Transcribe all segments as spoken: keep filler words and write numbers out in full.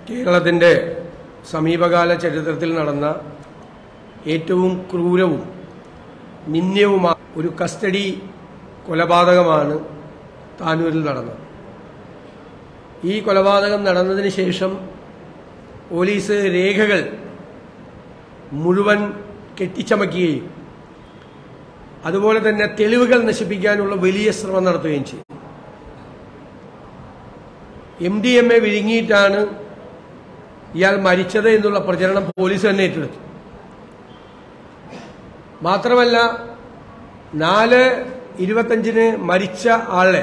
കേരളത്തിന്റെ സമീപകാല ചരിത്രത്തിൽ നടന്ന ഏറ്റവും ക്രൂരവും നിന്ദ്യവുമായ ഒരു കസ്റ്റഡി കൊലപാതകമാണ് താനൂരിൽ നടന്നത്. ഈ കൊലപാതകം നടന്നതിന് ശേഷം പോലീസ് രേഖകൾ മുഴുവൻ കെട്ടിച്ചമയ്ക്കുകയും അതുപോലെ തന്നെ തെളിവുകൾ നശിപ്പിക്കാനുള്ള വലിയ ശ്രമം നടത്തുകയും ചെയ്തു. എം ഡി എം എ വിഴുങ്ങിയിട്ടാണ് ഇയാൾ മരിച്ചത് എന്നുള്ള പ്രചരണം പോലീസ് തന്നെ ഏറ്റെടുത്തു. മാത്രമല്ല, നാല് ഇരുപത്തഞ്ചിന് മരിച്ച ആളെ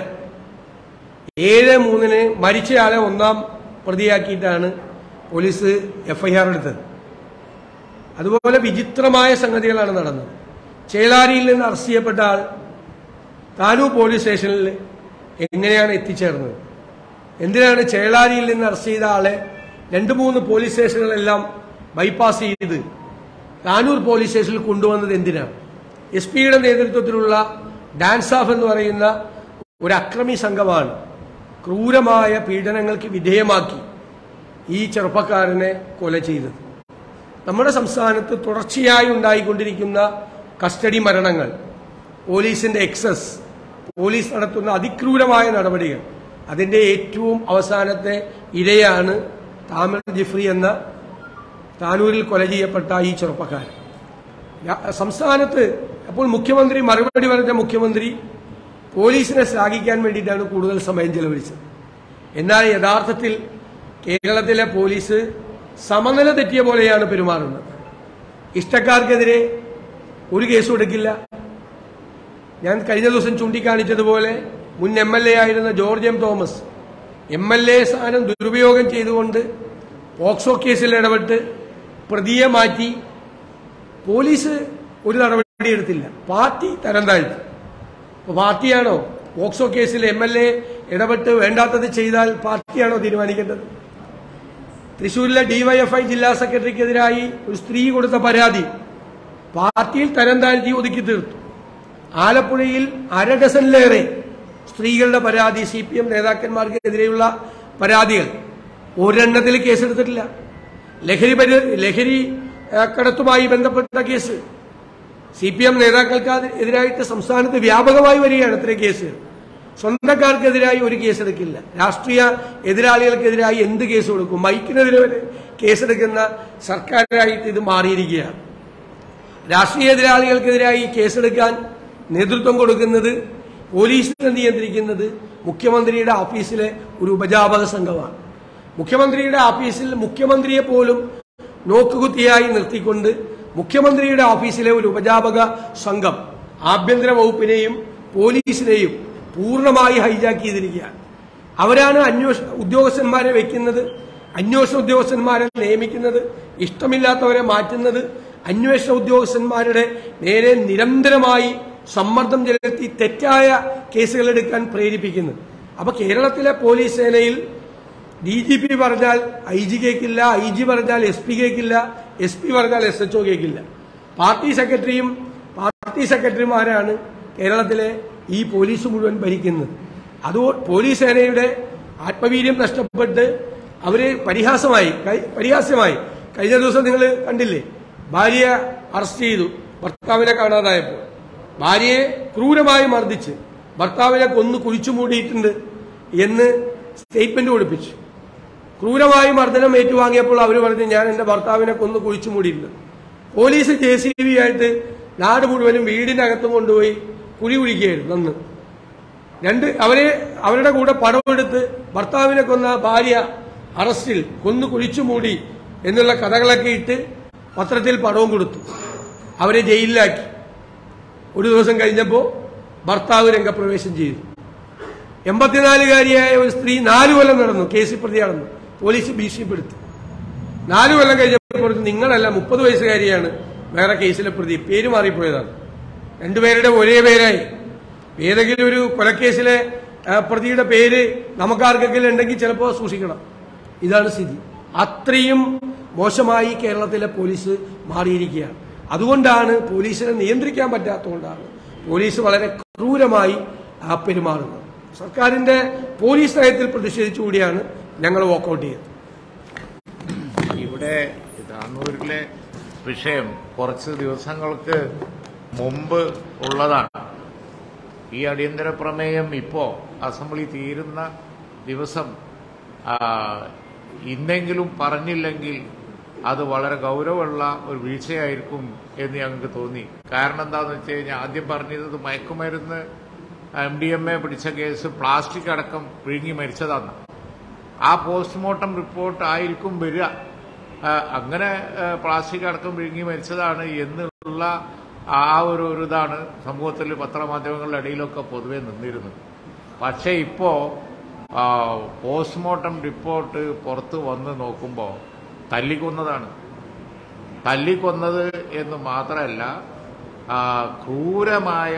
ഏഴ് മൂന്നിന് മരിച്ചയാളെ ഒന്നാം പ്രതിയാക്കിയിട്ടാണ് പോലീസ് എഫ്ഐആർ എടുത്തത്. അതുപോലെ വിചിത്രമായ സംഗതികളാണ് നടന്നത്. ചേളാരിയിൽ നിന്ന് അറസ്റ്റ് ചെയ്യപ്പെട്ട ആൾ താനൂർ പോലീസ് സ്റ്റേഷനിൽ എങ്ങനെയാണ് എത്തിച്ചേർന്നത്? എന്തിനാണ് ചേളാരിയിൽ നിന്ന് അറസ്റ്റ് ചെയ്ത ആളെ രണ്ട് മൂന്ന് പോലീസ് സ്റ്റേഷനുകളെല്ലാം ബൈപ്പാസ് ചെയ്ത് താനൂർ പോലീസ് സ്റ്റേഷനിൽ കൊണ്ടുവന്നത് എന്തിനാണ്? എസ് പിയുടെ നേതൃത്വത്തിലുള്ള ഡാൻസ് ഓഫ് എന്ന് പറയുന്ന ഒരു അക്രമി സംഘമാണ് ക്രൂരമായ പീഡനങ്ങൾക്ക് വിധേയമാക്കി ഈ ചെറുപ്പക്കാരനെ കൊല ചെയ്തത്. നമ്മുടെ സംസ്ഥാനത്ത് തുടർച്ചയായി ഉണ്ടായിക്കൊണ്ടിരിക്കുന്ന കസ്റ്റഡി മരണങ്ങൾ, പോലീസിന്റെ എക്സസ്, പോലീസ് നടത്തുന്ന അതിക്രൂരമായ നടപടികൾ, അതിന്റെ ഏറ്റവും അവസാനത്തെ ഇരയാണ് താമർ ജിഫ്രി എന്ന താനൂരിൽ കൊല ചെയ്യപ്പെട്ട ഈ ചെറുപ്പക്കാരൻ. സംസ്ഥാനത്ത് അപ്പോൾ മുഖ്യമന്ത്രി മറുപടി പറഞ്ഞ മുഖ്യമന്ത്രി പോലീസിനെ ശ്ലാഘിക്കാൻ വേണ്ടിയിട്ടാണ് കൂടുതൽ സമയം ചെലവഴിച്ചത്. എന്നാൽ യഥാർത്ഥത്തിൽ കേരളത്തിലെ പോലീസ് സമനില തെറ്റിയ പോലെയാണ് പെരുമാറുന്നത്. ഇഷ്ടക്കാർക്കെതിരെ ഒരു കേസും എടുക്കില്ല. ഞാൻ കഴിഞ്ഞ ദിവസം ചൂണ്ടിക്കാണിച്ചതുപോലെ മുൻ എം എൽ എ ആയിരുന്ന George M Thomas M L A സ്ഥാനം ദുരുപയോഗം ചെയ്തുകൊണ്ട് പോക്സോ കേസിൽ ഇടപെട്ട് പ്രതിയെ മാറ്റി. പോലീസ് ഒരു നടപടി എടുത്തില്ല, പാർട്ടി തരം താഴ്ത്തി. പാർട്ടിയാണോ പോക്സോ കേസിൽ എം എൽ എ ഇടപെട്ട് വേണ്ടാത്തത് ചെയ്താൽ പാർട്ടിയാണോ തീരുമാനിക്കേണ്ടത്? തൃശൂരിലെ ഡിവൈഎഫ്ഐ ജില്ലാ സെക്രട്ടറിക്കെതിരായി ഒരു സ്ത്രീ കൊടുത്ത പരാതി പാർട്ടിയിൽ തരം താഴ്ത്തി ഒതുക്കി തീർത്തു. ആലപ്പുഴയിൽ അര ഡസനിലേറെ സ്ത്രീകളുടെ പരാതി, സി പി എം നേതാക്കന്മാർക്കെതിരെയുള്ള പരാതികൾ, ഒരെണ്ണത്തിൽ കേസെടുത്തിട്ടില്ല. ലഹരി ലഹരി കടത്തുമായി ബന്ധപ്പെട്ട കേസ് സി പി എം നേതാക്കൾക്ക് എതിരായിട്ട് സംസ്ഥാനത്ത് വ്യാപകമായി വരികയാണ്. ഇത്രയും കേസ് സ്വന്തക്കാർക്കെതിരായി ഒരു കേസെടുക്കില്ല. രാഷ്ട്രീയ എതിരാളികൾക്കെതിരായി എന്ത് കേസ് കൊടുക്കും? മൈക്കിനെതിരെ വരെ കേസെടുക്കുന്ന സർക്കാരായിട്ട് ഇത് മാറിയിരിക്കുകയാണ്. രാഷ്ട്രീയ എതിരാളികൾക്കെതിരായി കേസെടുക്കാൻ നേതൃത്വം കൊടുക്കുന്നത്, പോലീസിനെ നിയന്ത്രിക്കുന്നത് മുഖ്യമന്ത്രിയുടെ ഓഫീസിലെ ഒരു ഉപജാപക സംഘമാണ്. മുഖ്യമന്ത്രിയുടെ ഓഫീസിൽ മുഖ്യമന്ത്രിയെ പോലും നോക്കുകുത്തിയായി നിർത്തിക്കൊണ്ട് മുഖ്യമന്ത്രിയുടെ ഓഫീസിലെ ഒരു ഉപജാപക സംഘം ആഭ്യന്തര വകുപ്പിനെയും പോലീസിനെയും പൂർണ്ണമായി ഹൈജാക്ക് ചെയ്തിരിക്കുകയാണ്. അവരാണ് അന്വേഷണ ഉദ്യോഗസ്ഥന്മാരെ വെക്കുന്നത്, അന്വേഷണ ഉദ്യോഗസ്ഥന്മാരെ നിയമിക്കുന്നത്, ഇഷ്ടമില്ലാത്തവരെ മാറ്റുന്നത്, അന്വേഷണ ഉദ്യോഗസ്ഥന്മാരുടെ നേരെ നിരന്തരമായി സമ്മർദ്ദം ചെലുത്തി തെറ്റായ കേസുകൾ എടുക്കാൻ പ്രേരിപ്പിക്കുന്നത്. അപ്പൊ കേരളത്തിലെ പോലീസ് സേനയിൽ ഡി ജി പി പറഞ്ഞാൽ ഐ ജി കേൾക്കില്ല, ഐ ജി പറഞ്ഞാൽ എസ് പി കേൾക്കില്ല, എസ് പി പറഞ്ഞാൽ എസ് എച്ച് ഒ കേൾക്കില്ല. പാർട്ടി സെക്രട്ടറിയും പാർട്ടി സെക്രട്ടറിമാരാണ് കേരളത്തിലെ ഈ പോലീസ് മുഴുവൻ ഭരിക്കുന്നത്. അത് പോലീസ് സേനയുടെ ആത്മവീര്യം നഷ്ടപ്പെട്ട് അവര് പരിഹാസമായി പരിഹാസ്യമായി കഴിഞ്ഞ ദിവസം നിങ്ങൾ കണ്ടില്ലേ, ഭാര്യയെ അറസ്റ്റ് ചെയ്തു ഭർത്താവിനെ കാണാതായപ്പോൾ. ഭാര്യയെ ക്രൂരമായി മർദ്ദിച്ച് ഭർത്താവിനെ കൊന്നു കുഴിച്ചു മൂടിയിട്ടുണ്ട് എന്ന് സ്റ്റേറ്റ്മെന്റ് കൊടുപ്പിച്ചു. ക്രൂരമായി മർദ്ദനം ഏറ്റുവാങ്ങിയപ്പോൾ അവർ പറഞ്ഞു, ഞാൻ എന്റെ ഭർത്താവിനെ കൊന്നു കുഴിച്ചു മൂടിയിട്ടുണ്ട്. പോലീസ് ജെ സി ബി ആയിട്ട് നാട് മുഴുവനും വീടിനകത്തും കൊണ്ടുപോയി കുഴി കുഴിക്കുകയായിരുന്നു. അന്ന് രണ്ട് അവരെ അവരുടെ കൂടെ പടമെടുത്ത് ഭർത്താവിനെ കൊന്ന ഭാര്യ അറസ്റ്റിൽ കൊന്നു കുഴിച്ചു മൂടി എന്നുള്ള കഥകളൊക്കെ ഇട്ട് പത്രത്തിൽ പടവും കൊടുത്തു. അവരെ ജയിലിലാക്കി. ഒരു ദിവസം കഴിഞ്ഞപ്പോൾ ഭർത്താവ് രംഗപ്രവേശം ചെയ്തു. എൺപത്തിനാലുകാരിയായ ഒരു സ്ത്രീ നാലു കൊല്ലം നടന്നു കേസിൽ പ്രതിയാണെന്ന് പോലീസ് ഭീഷണിപ്പെടുത്തി. നാലു കൊല്ലം കഴിഞ്ഞപ്പോൾ നിങ്ങളല്ല, മുപ്പത് വയസ്സുകാരിയാണ് വേറെ കേസിലെ പ്രതി, പേര് മാറിപ്പോയതാണ്. രണ്ടുപേരുടെ ഒരേ പേരായി. ഏതെങ്കിലും ഒരു കൊലക്കേസിലെ പ്രതിയുടെ പേര് നമുക്കാർക്കെങ്കിലും ഉണ്ടെങ്കിൽ ചിലപ്പോൾ സൂക്ഷിക്കണം. ഇതാണ് സ്ഥിതി. അത്രയും മോശമായി കേരളത്തിലെ പോലീസ് മാറിയിരിക്കുകയാണ്. അതുകൊണ്ടാണ് പോലീസിനെ നിയന്ത്രിക്കാൻ പറ്റാത്തതുകൊണ്ടാണ് പോലീസ് വളരെ ക്രൂരമായി പെരുമാറുന്നത്. സർക്കാരിന്റെ പോലീസ് നയത്തിൽ പ്രതിഷേധിച്ചുകൂടിയാണ് ഞങ്ങൾ വാക്കൌട്ട് ചെയ്തത്. താനൂരിലെ താനൂരിലെ വിഷയം കുറച്ച് ദിവസങ്ങൾക്ക് മുമ്പ് ഉള്ളതാണ്. ഈ അടിയന്തര പ്രമേയം ഇപ്പോൾ അസംബ്ലി തീരുന്ന ദിവസം ഇന്നെങ്കിലും പറഞ്ഞില്ലെങ്കിൽ അത് വളരെ ഗൗരവമുള്ള ഒരു വീഴ്ചയായിരിക്കും എന്ന് ഞങ്ങൾക്ക് തോന്നി. കാരണം എന്താണെന്ന് വെച്ച് കഴിഞ്ഞാൽ ആദ്യം പറഞ്ഞത് മയക്കുമരുന്ന് എം ഡി എം എ പിടിച്ച കേസ് പ്ലാസ്റ്റിക് അടക്കം വിഴുങ്ങി മരിച്ചതാണ്. ആ പോസ്റ്റ്മോർട്ടം റിപ്പോർട്ട് ആയിരിക്കും വരിക. അങ്ങനെ പ്ലാസ്റ്റിക് അടക്കം വിഴുങ്ങി മരിച്ചതാണ് എന്നുള്ള ആ ഒരു ഒരു ഇതാണ് സമൂഹത്തിൽ പത്രമാധ്യമങ്ങളുടെ ഇടയിലൊക്കെ പൊതുവെ നിന്നിരുന്നത്. പക്ഷേ ഇപ്പോൾ പോസ്റ്റ്മോർട്ടം റിപ്പോർട്ട് പുറത്ത് വന്ന് നോക്കുമ്പോൾ തല്ലിക്കൊന്നതാണ്. തല്ലിക്കൊന്നത് എന്ന് മാത്രമല്ല, ക്രൂരമായ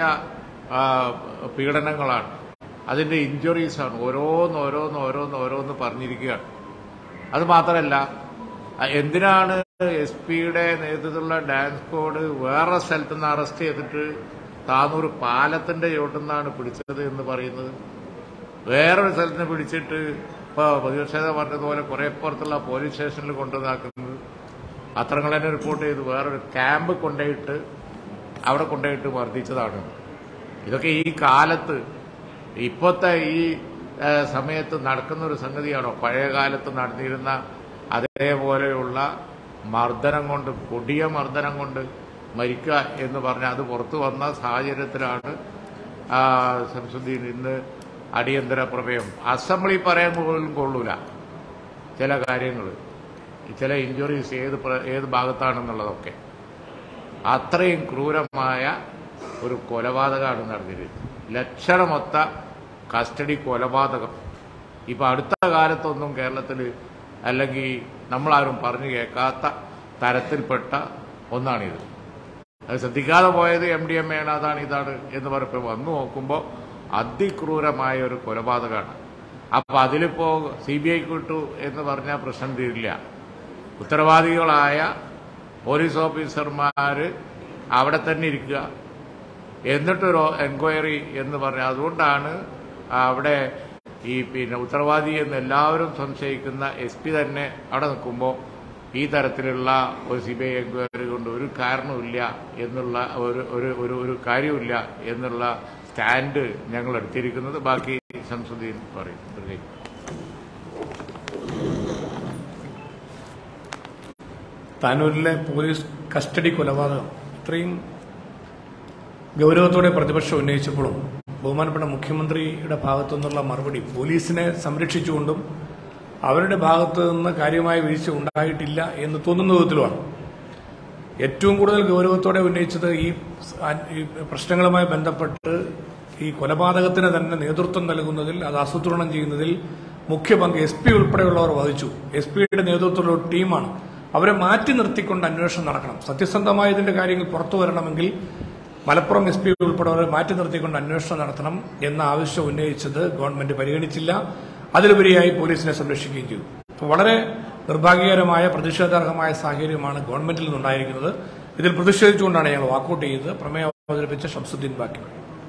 പീഡനങ്ങളാണ്, അതിന്റെ ഇഞ്ചുറീസാണ്. ഓരോന്ന് ഓരോന്ന് ഓരോന്ന് ഓരോന്ന് പറഞ്ഞിരിക്കുകയാണ്. അത് മാത്രമല്ല, എന്തിനാണ് എസ് പിയുടെ നേതൃത്വത്തിലുള്ള ഡാൻസ് സ്ക്വാഡ് വേറെ സ്ഥലത്ത് നിന്ന് അറസ്റ്റ് ചെയ്തിട്ട് താനൂർ പാലത്തിന്റെ ചോട്ടുനിന്നാണ് പിടിച്ചത് എന്ന് പറയുന്നത്? വേറൊരു സ്ഥലത്ത് നിന്ന് പിടിച്ചിട്ട് ഇപ്പോൾ പ്രതിപക്ഷത പറഞ്ഞതുപോലെ കുറെ പുറത്തുള്ള പോലീസ് സ്റ്റേഷനിൽ കൊണ്ടുവന്നാക്കുന്നത്, പത്രങ്ങൾ തന്നെ റിപ്പോർട്ട് ചെയ്ത് വേറൊരു ക്യാമ്പ് കൊണ്ടുപോയിട്ട് അവിടെ കൊണ്ടുപോയിട്ട് മർദ്ദിച്ചതാണ്. ഇതൊക്കെ ഈ കാലത്ത് ഇപ്പോഴത്തെ ഈ സമയത്ത് നടക്കുന്ന ഒരു സംഗതിയാണോ? പഴയ കാലത്ത് നടന്നിരുന്ന അതേപോലെയുള്ള മർദ്ദനം കൊണ്ട്, കൊടിയ മർദ്ദനം കൊണ്ട് മരിക്കുക എന്ന് പറഞ്ഞാൽ അത് പുറത്തു വന്ന സാഹചര്യത്തിലാണ് ശംസുദ്ദീൻ ഇന്ന് അടിയന്തര പ്രമേയം. അസംബ്ലി പറയാൻ പോലും കൊള്ളൂല ചില കാര്യങ്ങൾ, ചില ഇഞ്ചുറീസ് ഏത് ഏത് ഭാഗത്താണെന്നുള്ളതൊക്കെ. അത്രയും ക്രൂരമായ ഒരു കൊലപാതകമാണ് നടന്നിരുന്നത്. ലക്ഷണമൊത്ത കസ്റ്റഡി കൊലപാതകം. ഇപ്പൊ അടുത്ത കാലത്തൊന്നും കേരളത്തിൽ അല്ലെങ്കിൽ നമ്മളാരും പറഞ്ഞു കേൾക്കാത്ത തരത്തിൽപ്പെട്ട ഒന്നാണിത്. അത് ശ്രദ്ധിക്കാതെ പോയത് എം ഡി എം ആണ്, അതാണ് ഇതാണ് എന്ന് പറഞ്ഞപ്പോൾ വന്നു നോക്കുമ്പോൾ അതിക്രൂരമായ ഒരു കൊലപാതകമാണ്. അപ്പൊ അതിലിപ്പോ സി ബി ഐ കിട്ടു എന്ന് പറഞ്ഞാൽ പ്രശ്നം തീരില്ല. ഉത്തരവാദികളായ പോലീസ് ഓഫീസർമാര് അവിടെ തന്നെ ഇരിക്കുക, എന്നിട്ടൊരു എൻക്വയറി എന്ന് പറഞ്ഞാൽ, അതുകൊണ്ടാണ് അവിടെ ഈ പിന്നെ ഉത്തരവാദി എന്ന് എല്ലാവരും സംശയിക്കുന്ന എസ് പി തന്നെ അവിടെ നിൽക്കുമ്പോൾ ഈ തരത്തിലുള്ള ഒരു സി ബി ഐ എൻക്വയറി കൊണ്ട് ഒരു കാരണമില്ല എന്നുള്ള ഒരു ഒരു ഒരു കാര്യമില്ല എന്നുള്ള സ്റ്റാൻഡ് ഞങ്ങൾ എടുത്തിരിക്കുന്നത്. ബാക്കി ശംസുദ്ദീൻ പറയും. താനൂരിലെ പോലീസ് കസ്റ്റഡി കൊലപാതകം ഇത്രയും ഗൗരവത്തോടെ പ്രതിപക്ഷം ഉന്നയിച്ചപ്പോഴും ബഹുമാനപ്പെട്ട മുഖ്യമന്ത്രിയുടെ ഭാഗത്തു നിന്നുള്ള മറുപടി പോലീസിനെ സംരക്ഷിച്ചുകൊണ്ടും അവരുടെ ഭാഗത്തു നിന്ന് കാര്യമായ വീഴ്ച ഉണ്ടായിട്ടില്ല എന്ന് തോന്നുന്ന വിധത്തിലുമാണ്. ഏറ്റവും കൂടുതൽ ഗൗരവത്തോടെ ഉന്നയിച്ചത് ഈ പ്രശ്നങ്ങളുമായി ബന്ധപ്പെട്ട് ഈ കൊലപാതകത്തിന് തന്നെ നേതൃത്വം നൽകുന്നതിൽ, അത് ആസൂത്രണം ചെയ്യുന്നതിൽ മുഖ്യ പങ്ക് എസ് പി ഉൾപ്പെടെയുള്ളവർ വഹിച്ചു. എസ് പിയുടെ നേതൃത്വത്തിലുള്ള ഒരു ടീമാണ്. അവരെ മാറ്റി നിർത്തിക്കൊണ്ട് അന്വേഷണം നടക്കണം. സത്യസന്ധമായ ഇതിന്റെ കാര്യങ്ങൾ പുറത്തു വരണമെങ്കിൽ മലപ്പുറം എസ് പി ഉൾപ്പെടെയുള്ളവരെ മാറ്റി നിർത്തിക്കൊണ്ട് അന്വേഷണം നടത്തണം എന്ന ആവശ്യം ഉന്നയിച്ചത് ഗവൺമെന്റ് പരിഗണിച്ചില്ല. അതിലുപരിയായി പോലീസിനെ സംരക്ഷിക്കുകയും ചെയ്തു. അപ്പോൾ വളരെ നിർഭാഗ്യകരമായ പ്രതിഷേധാർഹമായ സാഹചര്യമാണ് ഗവൺമെന്റിൽ നിന്നുണ്ടായിരിക്കുന്നത്. ഇതിൽ പ്രതിഷേധിച്ചുകൊണ്ടാണ് ഞങ്ങൾ വാക്കൌട്ട് ചെയ്തത്. പ്രമേയം അവതരിപ്പിച്ച ശംസുദ്ദീൻ ബാക്കി.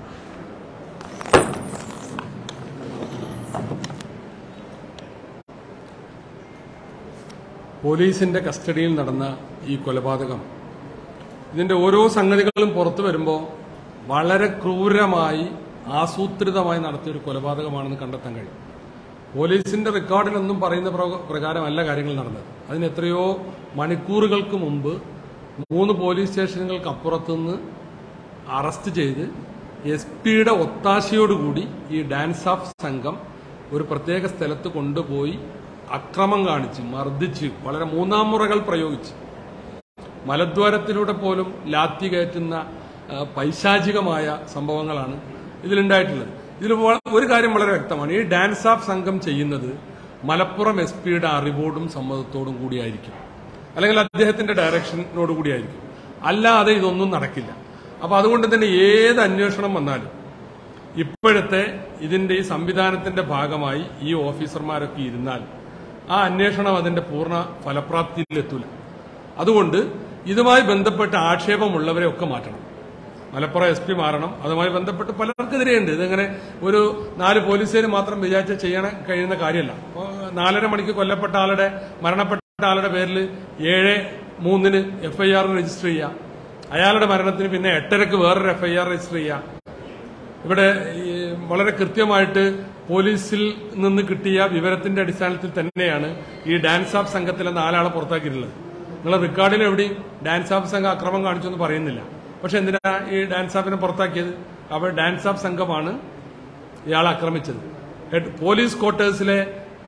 പോലീസിന്റെ കസ്റ്റഡിയിൽ നടന്ന ഈ കൊലപാതകം, ഇതിന്റെ ഓരോ സംഗതികളും പുറത്തു വരുമ്പോൾ വളരെ ക്രൂരമായി ആസൂത്രിതമായി നടത്തിയൊരു കൊലപാതകമാണെന്ന് കണ്ടെത്താൻ കഴിയും. പോലീസിന്റെ റെക്കോർഡിലൊന്നും പറയുന്ന പ്രകാരമല്ല കാര്യങ്ങൾ നടന്നത്. അതിന് എത്രയോ മണിക്കൂറുകൾക്ക് മുമ്പ് മൂന്ന് പോലീസ് സ്റ്റേഷനുകൾക്ക് അപ്പുറത്തുനിന്ന് അറസ്റ്റ് ചെയ്ത് എസ് പിയുടെ ഒത്താശയോടുകൂടി ഈ ഡാൻസ് ഓഫ് സംഘം ഒരു പ്രത്യേക സ്ഥലത്ത് കൊണ്ടുപോയി അക്രമം കാണിച്ച് മർദ്ദിച്ച് വളരെ മൂന്നാം മുറകൾ പ്രയോഗിച്ച് മലദ്വാരത്തിലൂടെ പോലും ലാത്തി കയറ്റുന്ന പൈശാചികമായ സംഭവങ്ങളാണ് ഇതിലുണ്ടായിട്ടുള്ളത്. ഇതിൽ ഒരു കാര്യം വളരെ വ്യക്തമാണ്. ഈ ഡാൻസ് ഓഫ് സംഘം ചെയ്യുന്നത് മലപ്പുറം എസ് പിയുടെ അറിവോടും സമ്മതത്തോടും കൂടിയായിരിക്കും, അല്ലെങ്കിൽ അദ്ദേഹത്തിന്റെ ഡയറക്ഷനോട് കൂടിയായിരിക്കും. അല്ലാതെ ഇതൊന്നും നടക്കില്ല. അപ്പൊ അതുകൊണ്ട് തന്നെ ഏത് അന്വേഷണം വന്നാലും ഇപ്പോഴത്തെ ഇതിന്റെ ഈ സംവിധാനത്തിന്റെ ഭാഗമായി ഈ ഓഫീസർമാരൊക്കെ ഇരുന്നാൽ ആ അന്വേഷണം അതിന്റെ പൂർണ്ണ ഫലപ്രാപ്തിയിലെത്തൂല. അതുകൊണ്ട് ഇതുമായി ബന്ധപ്പെട്ട ആക്ഷേപമുള്ളവരെ ഒക്കെ മാറ്റണം. മലപ്പുറം എസ് പി മാറണം. അതുമായി ബന്ധപ്പെട്ട് പലർക്കെതിരെയുണ്ട്. ഇതിങ്ങനെ ഒരു നാല് പോലീസുകാർ മാത്രം വിചാരിച്ച ചെയ്യാൻ കഴിയുന്ന കാര്യമല്ല. നാലര മണിക്ക് കൊല്ലപ്പെട്ട ആളുടെ മരണപ്പെട്ട ആളുടെ പേരിൽ ഏഴ് മൂന്നിന് എഫ് ഐ ആർ രജിസ്റ്റർ ചെയ്യുക, അയാളുടെ മരണത്തിന് പിന്നെ എട്ടരക്ക് വേറൊരു എഫ് ഐ ആർ രജിസ്റ്റർ ചെയ്യുക. ഇവിടെ വളരെ കൃത്യമായിട്ട് പോലീസിൽ നിന്ന് കിട്ടിയ വിവരത്തിന്റെ അടിസ്ഥാനത്തിൽ തന്നെയാണ് ഈ ഡാൻസ് ഓഫ് സംഘത്തിലെ നാലാളെ പുറത്താക്കിയിട്ടുള്ളത്. നിങ്ങളെ റെക്കോർഡിൽ എവിടെയും ഡാൻസ് ഓഫ് സംഘം അക്രമം കാണിച്ചൊന്നും പറയുന്നില്ല. പക്ഷെ എന്തിനാ ഈ ഡാൻസ് ഓഫിനെ പുറത്താക്കിയത്? അവർ ഡാൻസ് ഓഫ് സംഘമാണ് ഇയാളെ ആക്രമിച്ചത്. പോലീസ് ക്വാർട്ടേഴ്സിലെ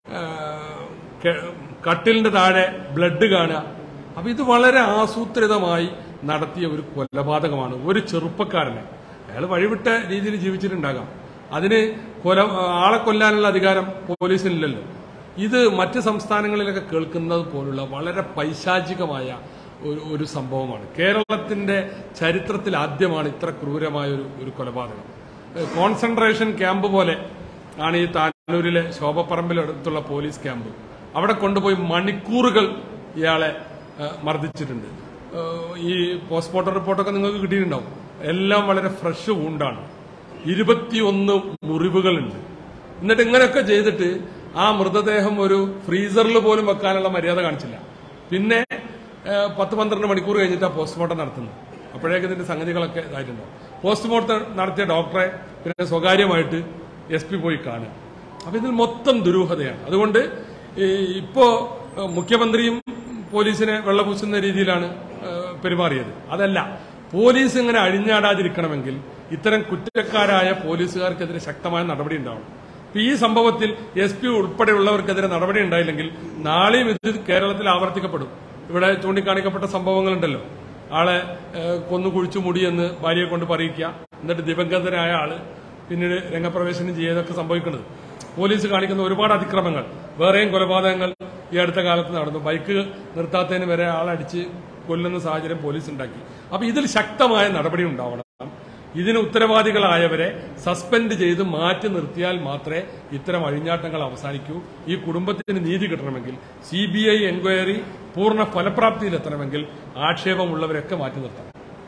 കട്ടിലിന്റെ താഴെ ബ്ലഡ് കാണുക. അപ്പൊ ഇത് വളരെ ആസൂത്രിതമായി നടത്തിയ ഒരു കൊലപാതകമാണ്. ഒരു ചെറുപ്പക്കാരനെ, അയാൾ വഴിവിട്ട രീതിയിൽ ജീവിച്ചിട്ടുണ്ടാകാം, അതിന് കൊല ആളെ കൊല്ലാനുള്ള അധികാരം പോലീസിനില്ലല്ലോ. ഇത് മറ്റ് സംസ്ഥാനങ്ങളിലൊക്കെ കേൾക്കുന്നത് പോലുള്ള വളരെ പൈശാചികമായ ഒരു ഒരു സംഭവമാണ്. കേരളത്തിന്റെ ചരിത്രത്തിൽ ആദ്യമാണ് ഇത്ര ക്രൂരമായ ഒരു ഒരു കൊലപാതകം. കോൺസെൻട്രേഷൻ ക്യാമ്പ് പോലെ ആണ് ഈ താനൂരിലെ ശോഭപ്പറമ്പിലടുത്തുള്ള പോലീസ് ക്യാമ്പ്. അവിടെ കൊണ്ടുപോയി മണിക്കൂറുകൾ ഇയാളെ മർദ്ദിച്ചിട്ടുണ്ട്. ഈ പോസ്റ്റ്മോർട്ടം റിപ്പോർട്ടൊക്കെ നിങ്ങൾക്ക് കിട്ടിയിട്ടുണ്ടാവും. എല്ലാം വളരെ ഫ്രഷ് വൂണ്ടാണ്. ഇരുപത്തിയൊന്ന് മുറിവുകളുണ്ട്. എന്നിട്ട് ഇങ്ങനെയൊക്കെ ചെയ്തിട്ട് ആ മൃതദേഹം ഒരു ഫ്രീസറിൽ പോലും വെക്കാനുള്ള മര്യാദ കാണിച്ചില്ല. പിന്നെ പത്ത് പന്ത്രണ്ട് മണിക്കൂർ കഴിഞ്ഞിട്ടാണ് പോസ്റ്റ്മോർട്ടം നടത്തുന്നത്. അപ്പോഴേക്ക് ഇതിന്റെ സംഗതികളൊക്കെ ഇതായിട്ടുണ്ടാവും. പോസ്റ്റ്മോർട്ടം നടത്തിയ ഡോക്ടറെ പിന്നെ സ്വകാര്യമായിട്ട് എസ് പി പോയി കാണുക. അപ്പൊ ഇതിൽ മൊത്തം ദുരൂഹതയാണ്. അതുകൊണ്ട് ഇപ്പോ മുഖ്യമന്ത്രിയും പോലീസിനെ വെള്ളപൂശുന്ന രീതിയിലാണ് പെരുമാറിയത്. അതല്ല, പോലീസ് ഇങ്ങനെ അഴിഞ്ഞാടാതിരിക്കണമെങ്കിൽ ഇത്തരം കുറ്റക്കാരായ പോലീസുകാർക്കെതിരെ ശക്തമായ നടപടി ഉണ്ടാവണം. ഈ സംഭവത്തിൽ എസ് പി ഉൾപ്പെടെയുള്ളവർക്കെതിരെ നടപടി ഉണ്ടായില്ലെങ്കിൽ നാളെയും ഇത് കേരളത്തിൽ ആവർത്തിക്കപ്പെടും. ഇവിടെ ചൂണ്ടിക്കാണിക്കപ്പെട്ട സംഭവങ്ങളുണ്ടല്ലോ. ആളെ കൊന്നു കുഴിച്ചു മുടിയെന്ന് ഭാര്യയെ കൊണ്ട് പറയിക്കുക, എന്നിട്ട് ദിവംഗതനായ ആള് പിന്നീട് രംഗപ്രവേശനം ചെയ്തൊക്കെ സംഭവിക്കുന്നത്. പോലീസ് കാണിക്കുന്ന ഒരുപാട് അതിക്രമങ്ങൾ, വേറെയും കൊലപാതകങ്ങൾ ഈ അടുത്ത കാലത്ത് നടന്നു. ബൈക്ക് നിർത്താത്തതിന് വരെ ആളടിച്ച് കൊല്ലുന്ന സാഹചര്യം പോലീസ് ഉണ്ടാക്കി. അപ്പൊ ഇതിൽ ശക്തമായ നടപടി ഉണ്ടാവണം. ഇതിന് ഉത്തരവാദികളായവരെ സസ്പെൻഡ് ചെയ്ത് മാറ്റി നിർത്തിയാൽ മാത്രമേ ഇത്തരം അഴിഞ്ഞാട്ടങ്ങൾ അവസാനിക്കൂ. ഈ കുടുംബത്തിന് നീതി കിട്ടണമെങ്കിൽ, സി ബി ഐ എൻക്വയറി പൂർണ്ണ ഫലപ്രാപ്തിയിലെത്തണമെങ്കിൽ ആക്ഷേപമുള്ളവരൊക്കെ മാറ്റി നിർത്തണം.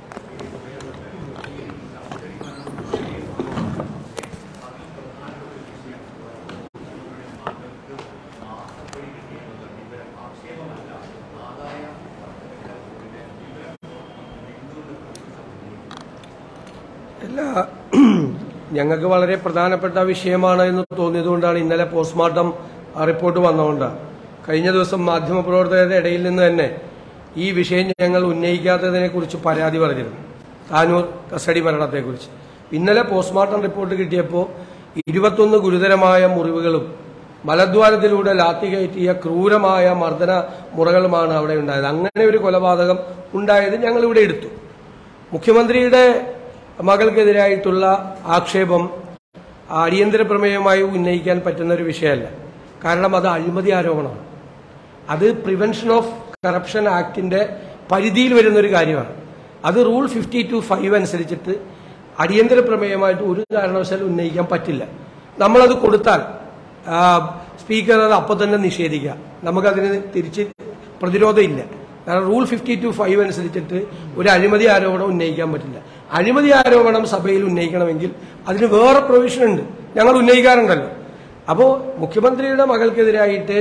അല്ല, ഞങ്ങൾക്ക് വളരെ പ്രധാനപ്പെട്ട വിഷയമാണ് എന്ന് തോന്നിയതുകൊണ്ടാണ് ഇന്നലെ പോസ്റ്റ്മോർട്ടം റിപ്പോർട്ട് വന്നതുകൊണ്ടാണ്. കഴിഞ്ഞ ദിവസം മാധ്യമപ്രവർത്തകരുടെ ഇടയിൽ നിന്ന് തന്നെ ഈ വിഷയം ഞങ്ങൾ ഉന്നയിക്കാത്തതിനെ കുറിച്ച് പരാതി പറഞ്ഞിരുന്നു, താനൂർ കസ്റ്റഡി മരണത്തെക്കുറിച്ച്. ഇന്നലെ പോസ്റ്റ്മോർട്ടം റിപ്പോർട്ട് കിട്ടിയപ്പോൾ ഇരുപത്തൊന്ന് ഗുരുതരമായ മുറിവുകളും മലദ്വാരത്തിലൂടെ ലാത്തി കയറ്റിയ ക്രൂരമായ മർദ്ദന മുറകളുമാണ് അവിടെ ഉണ്ടായത്. അങ്ങനെ ഒരു കൊലപാതകം ഉണ്ടായത് ഞങ്ങളിവിടെ എടുത്തു. മുഖ്യമന്ത്രിയുടെ മകൾക്കെതിരായിട്ടുള്ള ആക്ഷേപം അടിയന്തര പ്രമേയമായി ഉന്നയിക്കാൻ പറ്റുന്ന ഒരു വിഷയമല്ല. കാരണം അത് അഴിമതി ആരോപണമാണ്. അത് പ്രിവെൻഷൻ ഓഫ് കറപ്ഷൻ ആക്ടിന്റെ പരിധിയിൽ വരുന്ന ഒരു കാര്യമാണ്. അത് റൂൾ ഫിഫ്റ്റി ടു ഫൈവ് അനുസരിച്ചിട്ട് അടിയന്തര പ്രമേയമായിട്ട് ഒരു കാരണവശാലും ഉന്നയിക്കാൻ പറ്റില്ല. നമ്മളത് കൊടുത്താൽ സ്പീക്കർ അത് അപ്പോൾ തന്നെ നിഷേധിക്കുക. നമുക്കതിന് തിരിച്ച് പ്രതിരോധമില്ല. കാരണം റൂൾ ഫിഫ്റ്റി ടു ഫൈവ് അനുസരിച്ചിട്ട് ഒരു അഴിമതി ആരോപണം ഉന്നയിക്കാൻ പറ്റില്ല. അഴിമതി ആരോപണം സഭയിൽ ഉന്നയിക്കണമെങ്കിൽ അതിന് വേറെ പ്രൊവിഷൻ ഉണ്ട്, ഞങ്ങൾ ഉന്നയിക്കാറുണ്ടല്ലോ. അപ്പോൾ മുഖ്യമന്ത്രിയുടെ മകൾക്കെതിരായിട്ട്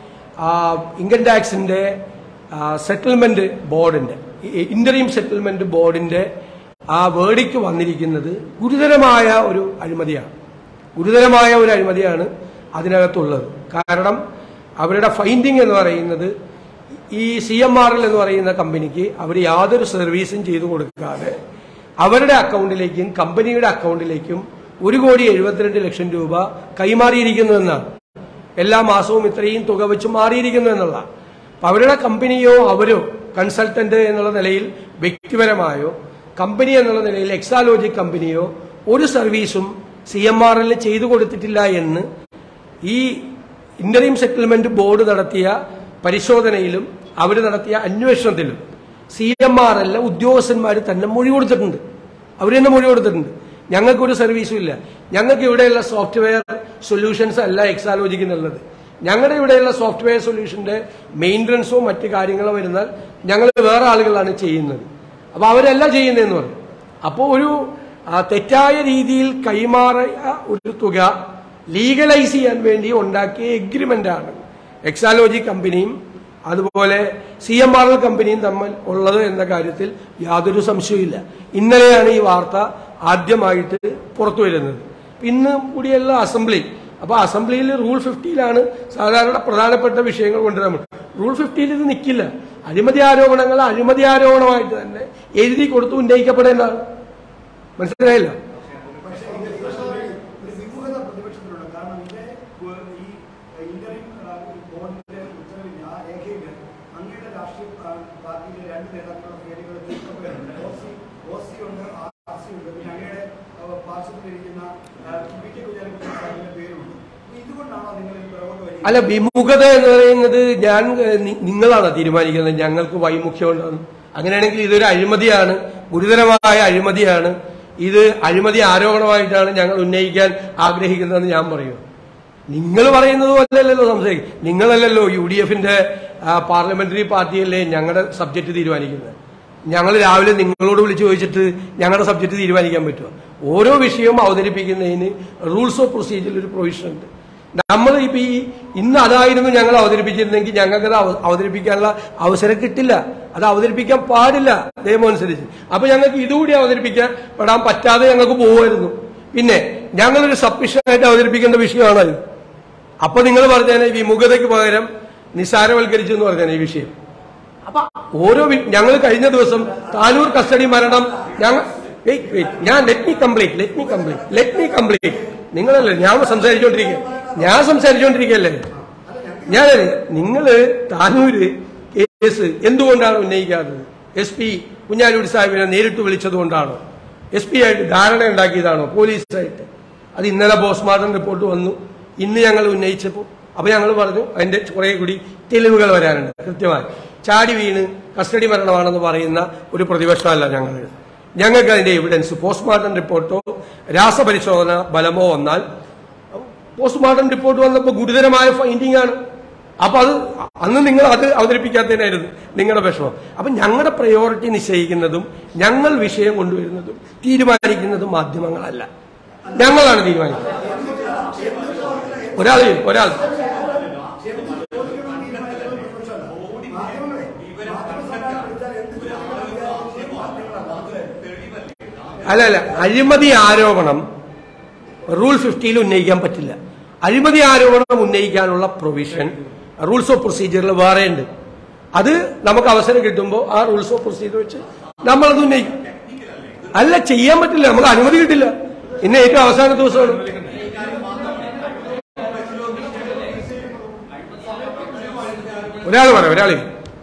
ഇൻകം ടാക്സിന്റെ സെറ്റിൽമെന്റ് ബോർഡിന്റെ ഇന്ററീം സെറ്റിൽമെന്റ് ബോർഡിന്റെ ആ വേർഡിക്ക് വന്നിരിക്കുന്നത് ഗുരുതരമായ ഒരു അഴിമതിയാണ്. ഗുരുതരമായ ഒരു അഴിമതിയാണ് അതിനകത്തുള്ളത്. കാരണം അവരുടെ ഫൈൻഡിങ് എന്ന് പറയുന്നത് ഈ സി എം ആർ എൽ എന്ന് പറയുന്ന കമ്പനിക്ക് അവർ യാതൊരു സർവീസും ചെയ്തു കൊടുക്കാതെ അവരുടെ അക്കൗണ്ടിലേക്കും കമ്പനിയുടെ അക്കൗണ്ടിലേക്കും ഒരു കോടി എഴുപത്തിരണ്ട് ലക്ഷം രൂപ കൈമാറിയിരിക്കുന്നു എന്നാണ്. എല്ലാ മാസവും ഇത്രയും തുക വെച്ച് മാറിയിരിക്കുന്നു എന്നുള്ളതാണ്. അപ്പൊ അവരുടെ കമ്പനിയോ അവരോ കൺസൾട്ടന്റ് എന്നുള്ള നിലയിൽ വ്യക്തിപരമായോ കമ്പനി എന്നുള്ള നിലയിൽ എക്സാലോജിക് കമ്പനിയോ ഒരു സർവീസും സി എം ആർ എല്ലിന് ചെയ്തു കൊടുത്തിട്ടില്ല എന്ന് ഈ ഇന്ററീം സെറ്റിൽമെന്റ് ബോർഡ് നടത്തിയ പരിശോധനയിലും അവർ നടത്തിയ അന്വേഷണത്തിലും സി എം ആർ എൽ ഉദ്യോഗസ്ഥന്മാർ തന്നെ മൊഴി കൊടുത്തിട്ടുണ്ട്. അവർ തന്നെ മൊഴി കൊടുത്തിട്ടുണ്ട്. ഞങ്ങൾക്കൊരു സർവീസും ഇല്ല, ഞങ്ങൾക്ക് ഇവിടെയുള്ള സോഫ്റ്റ്വെയർ സൊല്യൂഷൻസ് അല്ല എക്സാലോജിക്കുന്നുള്ളത്, ഞങ്ങളുടെ ഇവിടെയുള്ള സോഫ്റ്റ്വെയർ സൊല്യൂഷന്റെ മെയിൻ്റനൻസോ മറ്റു കാര്യങ്ങളോ വരുന്നാൽ ഞങ്ങൾ വേറെ ആളുകളാണ് ചെയ്യുന്നത്. അപ്പൊ അവരല്ല ചെയ്യുന്നതെന്ന് പറയും. അപ്പോൾ ഒരു തെറ്റായ രീതിയിൽ കൈമാറിയ ഒരു തുക ലീഗലൈസ് ചെയ്യാൻ വേണ്ടി ഉണ്ടാക്കിയ എഗ്രിമെന്റാണ് എക്സാലോജി കമ്പനിയും അതുപോലെ സി എം ആർ എൽ കമ്പനിയും തമ്മിൽ ഉള്ളത് എന്ന കാര്യത്തിൽ യാതൊരു സംശയവുമില്ല. ഇന്നലെയാണ് ഈ വാർത്ത ആദ്യമായിട്ട് പുറത്തു വരുന്നത്. ഇന്ന് കൂടിയുള്ള അസംബ്ലി, അപ്പൊ അസംബ്ലിയിൽ റൂൾ ഫിഫ്റ്റിയിലാണ് സാധാരണ പ്രധാനപ്പെട്ട വിഷയങ്ങൾ കൊണ്ടുവരാൻ പറ്റും. റൂൾ ഫിഫ്റ്റിയിൽ ഇത് നിൽക്കില്ല. അഴിമതി ആരോപണങ്ങൾ അഴിമതി ആരോപണമായിട്ട് തന്നെ എഴുതി കൊടുത്ത് ഉന്നയിക്കപ്പെടേണ്ടതാണ്. മനസ്സിലായില്ല? അല്ല, വിമുഖത എന്ന് പറയുന്നത് ഞാൻ നിങ്ങളാണ് തീരുമാനിക്കുന്നത്. ഞങ്ങൾക്ക് വൈമുഖ്യമുണ്ടാകും. അങ്ങനെയാണെങ്കിൽ ഇതൊരു അഴിമതിയാണ്, ഗുരുതരമായ അഴിമതിയാണ്. ഇത് അഴിമതി ആരോപണമായിട്ടാണ് ഞങ്ങൾ ഉന്നയിക്കാൻ ആഗ്രഹിക്കുന്നതെന്ന് ഞാൻ പറയും. നിങ്ങൾ പറയുന്നത് പോലെയല്ലല്ലോ സംസാരിക്കും. നിങ്ങളല്ലല്ലോ യു ഡി എഫിന്റെ പാർലമെന്ററി പാർട്ടിയല്ലേ ഞങ്ങളുടെ സബ്ജക്ട് തീരുമാനിക്കുന്നത്. ഞങ്ങൾ രാവിലെ നിങ്ങളോട് വിളിച്ചു ചോദിച്ചിട്ട് ഞങ്ങളുടെ സബ്ജക്ട് തീരുമാനിക്കാൻ പറ്റുമോ? ഓരോ വിഷയവും അവതരിപ്പിക്കുന്നതിന് റൂൾസ് ഓഫ് പ്രൊസീജിയറിൽ ഒരു പ്രൊവിഷൻ ഉണ്ട്. നമ്മൾ ഇപ്പൊ ഈ ഇന്ന് അതായിരുന്നു ഞങ്ങൾ അവതരിപ്പിച്ചിരുന്നെങ്കിൽ ഞങ്ങൾക്കത് അവതരിപ്പിക്കാനുള്ള അവസരം കിട്ടില്ല. അത് അവതരിപ്പിക്കാൻ പാടില്ല നിയമം അനുസരിച്ച്. അപ്പൊ ഞങ്ങൾക്ക് ഇതുകൂടി അവതരിപ്പിക്കാൻ പെടാൻ പറ്റാതെ ഞങ്ങൾക്ക് പോകുമായിരുന്നു. പിന്നെ ഞങ്ങളൊരു സഫീഷ്യൻ്റായിട്ട് അവതരിപ്പിക്കേണ്ട വിഷയമാണത്. അപ്പൊ നിങ്ങൾ പറഞ്ഞാൽ ഈ വിമുഖതയ്ക്ക് പകരം നിസ്സാരവൽക്കരിച്ചു എന്ന് പറഞ്ഞാൽ ഈ വിഷയം. അപ്പൊ ഓരോ ഞങ്ങൾ കഴിഞ്ഞ ദിവസം താനൂർ കസ്റ്റഡി മരണം ഞങ്ങൾ ഞാൻ let me complete let me complete let me complete നിങ്ങളല്ലേ ഞാൻ സംസാരിച്ചോണ്ടിരിക്കുക ഞാൻ സംസാരിച്ചോണ്ടിരിക്കല്ലേ ഞാൻ നിങ്ങള് താനൂര് കേസ് എന്തുകൊണ്ടാണ് ഉന്നയിക്കാത്തത്? എസ് പി കുഞ്ഞാലിക്കുട്ടി സാഹിബിനെ നേരിട്ട് വിളിച്ചതുകൊണ്ടാണോ? എസ് പി ആയിട്ട് ധാരണ ഉണ്ടാക്കിയതാണോ പോലീസായിട്ട്? അത് ഇന്നലെ പോസ്റ്റ്മോർട്ടം റിപ്പോർട്ട് വന്നു. ഇന്ന് ഞങ്ങൾ ഉന്നയിച്ചപ്പോൾ അപ്പൊ ഞങ്ങൾ പറഞ്ഞു അതിന്റെ കുറെ കൂടി തെളിവുകൾ വരാനുണ്ട്. കൃത്യമായി ചാടി വീണ് കസ്റ്റഡി മരണമാണെന്ന് പറയുന്ന ഒരു പ്രതിപക്ഷമല്ല ഞങ്ങൾ. ഞങ്ങൾക്ക് അതിന്റെ എവിഡൻസ് പോസ്റ്റ്മോർട്ടം റിപ്പോർട്ടോ രാസപരിശോധന ഫലമോ വന്നാൽ, പോസ്റ്റ്മോർട്ടം റിപ്പോർട്ട് വന്നപ്പോൾ ഗുരുതരമായ ഫൈൻഡിംഗ് ആണ്. അപ്പൊ അത് അന്ന് നിങ്ങൾ അത് അവതരിപ്പിക്കാത്തതിനായിരുന്നു നിങ്ങളുടെ വിഷമം. അപ്പൊ ഞങ്ങളുടെ പ്രയോറിറ്റി നിശ്ചയിക്കുന്നതും ഞങ്ങൾ വിഷയം കൊണ്ടുവരുന്നതും തീരുമാനിക്കുന്നതും മാധ്യമങ്ങളല്ല, ഞങ്ങളാണ് തീരുമാനിക്കുന്നത്. ഒരാൾ ഒരാൾ അല്ല അല്ല അഴിമതി ആരോപണം റൂൾ ഫിഫ്റ്റിയിൽ ഉന്നയിക്കാൻ പറ്റില്ല. അഴിമതി ആരോപണം ഉന്നയിക്കാനുള്ള പ്രൊവിഷൻ റൂൾസ് ഓഫ് പ്രൊസീജിയറിൽ വേറെ ഉണ്ട്. അത് നമുക്ക് അവസരം കിട്ടുമ്പോൾ ആ റൂൾസ് ഓഫ് പ്രൊസീജിയർ വെച്ച് നമ്മളത് ഉന്നയിക്കും. അല്ല, ചെയ്യാൻ പറ്റില്ല, നമുക്ക് അനുമതി കിട്ടില്ല. ഇന്ന് ഏറ്റവും അവസാന ദിവസമാണ്. ഒരാൾ പറയാം ഒരാൾ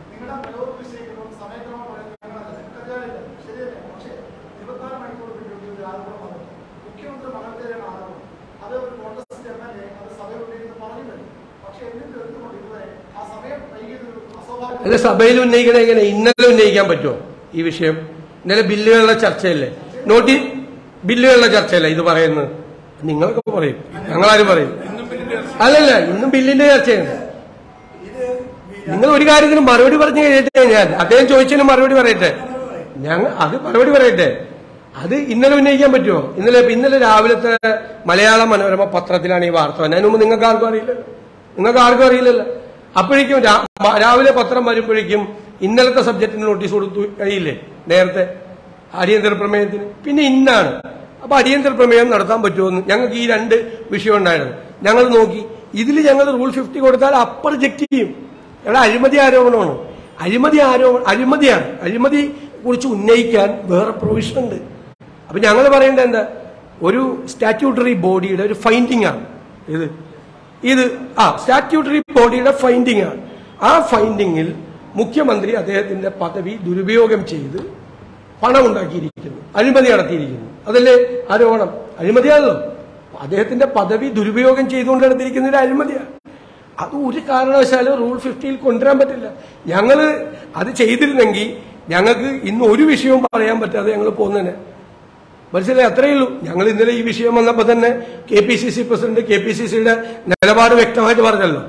അല്ല, സഭയിൽ ഉന്നയിക്കണ എങ്ങനെ? ഇന്നലെ ഉന്നയിക്കാൻ പറ്റുമോ ഈ വിഷയം? ഇന്നലെ ബില്ലുകളുടെ ചർച്ചയല്ലേ, നോട്ടീസ് ബില്ലുകളുടെ ചർച്ചയല്ലേ ഇത് പറയുന്നത്? നിങ്ങളൊക്കെ പറയും, ഞങ്ങളാരും പറയും. അല്ലല്ല, ഇന്നും ബില്ലിന്റെ ചർച്ചയാണ്. നിങ്ങൾ ഒരു കാര്യത്തിന് മറുപടി പറഞ്ഞു കഴിഞ്ഞിട്ടേ ഞാൻ അദ്ദേഹം ചോദിച്ചതിന് മറുപടി പറയട്ടെ. ഞങ്ങൾ അത് മറുപടി പറയട്ടെ. അത് ഇന്നലെ ഉന്നയിക്കാൻ പറ്റുമോ? ഇന്നലെ ഇന്നലെ രാവിലത്തെ മലയാള മനോരമ പത്രത്തിലാണ് ഈ വാർത്ത വന്നത്. അതിന് മുമ്പ് നിങ്ങൾക്ക് ആർക്കും അറിയില്ലല്ലോ, നിങ്ങൾക്ക് ആർക്കും അറിയില്ലല്ലോ. അപ്പോഴേക്കും രാവിലെ പത്രം വരുമ്പോഴേക്കും ഇന്നലത്തെ സബ്ജക്റ്റിന് നോട്ടീസ് കൊടുത്തു കഴിയില്ലേ നേരത്തെ അടിയന്തര പ്രമേയത്തിന്? പിന്നെ ഇന്നാണ്. അപ്പൊ അടിയന്തര പ്രമേയം നടത്താൻ പറ്റുമെന്ന് ഞങ്ങൾക്ക് ഈ രണ്ട് വിഷയം ഉണ്ടായിരുന്നു. ഞങ്ങൾ നോക്കി, ഇതിൽ ഞങ്ങൾ റൂൾ ഫിഫ്റ്റി കൊടുത്താൽ അപ്പർ റിജക്ട് ചെയ്യും. എവിടെ അഴിമതി ആരോപണമാണ്, അഴിമതി ആരോപണം അഴിമതിയാണ്. അഴിമതി കുറിച്ച് ഉന്നയിക്കാൻ വേറെ പ്രൊവിഷൻ ഉണ്ട്. അപ്പൊ ഞങ്ങൾ പറയേണ്ടത് എന്താ? ഒരു സ്റ്റാറ്റ്യൂട്ടറി ബോഡിയുടെ ഒരു ഫൈൻഡിംഗ് ആണ് ഇത് ഇത് ആ സ്റ്റാറ്റ്യൂട്ടറി ബോഡിയുടെ ഫൈൻഡിംഗ് ആണ്. ആ ഫൈൻഡിങ്ങിൽ മുഖ്യമന്ത്രി അദ്ദേഹത്തിന്റെ പദവി ദുരുപയോഗം ചെയ്ത് പണം ഉണ്ടാക്കിയിരിക്കുന്നു, അഴിമതി നടത്തിയിരിക്കുന്നു. അതല്ലേ ആരോപണം? അഴിമതിയാണല്ലോ. അദ്ദേഹത്തിന്റെ പദവി ദുരുപയോഗം ചെയ്തുകൊണ്ട് നടത്തിയിരിക്കുന്ന ഒരു അഴിമതിയാണ്. അത് ഒരു കാരണവശാലും റൂൾ ഫിഫ്റ്റിയിൽ കൊണ്ടുവരാൻ പറ്റില്ല. ഞങ്ങൾ അത് ചെയ്തിരുന്നെങ്കിൽ ഞങ്ങൾക്ക് ഇന്ന് ഒരു വിഷയവും പറയാൻ പറ്റാതെ ഞങ്ങൾ പോകുന്നതന്നെ. മനസ്സിലായി? അത്രയേ ഉള്ളൂ. ഞങ്ങൾ ഇന്നലെ ഈ വിഷയം വന്നപ്പോൾ തന്നെ K P C C president K P C സിയുടെ നിലപാട് വ്യക്തമായിട്ട് പറഞ്ഞല്ലോ.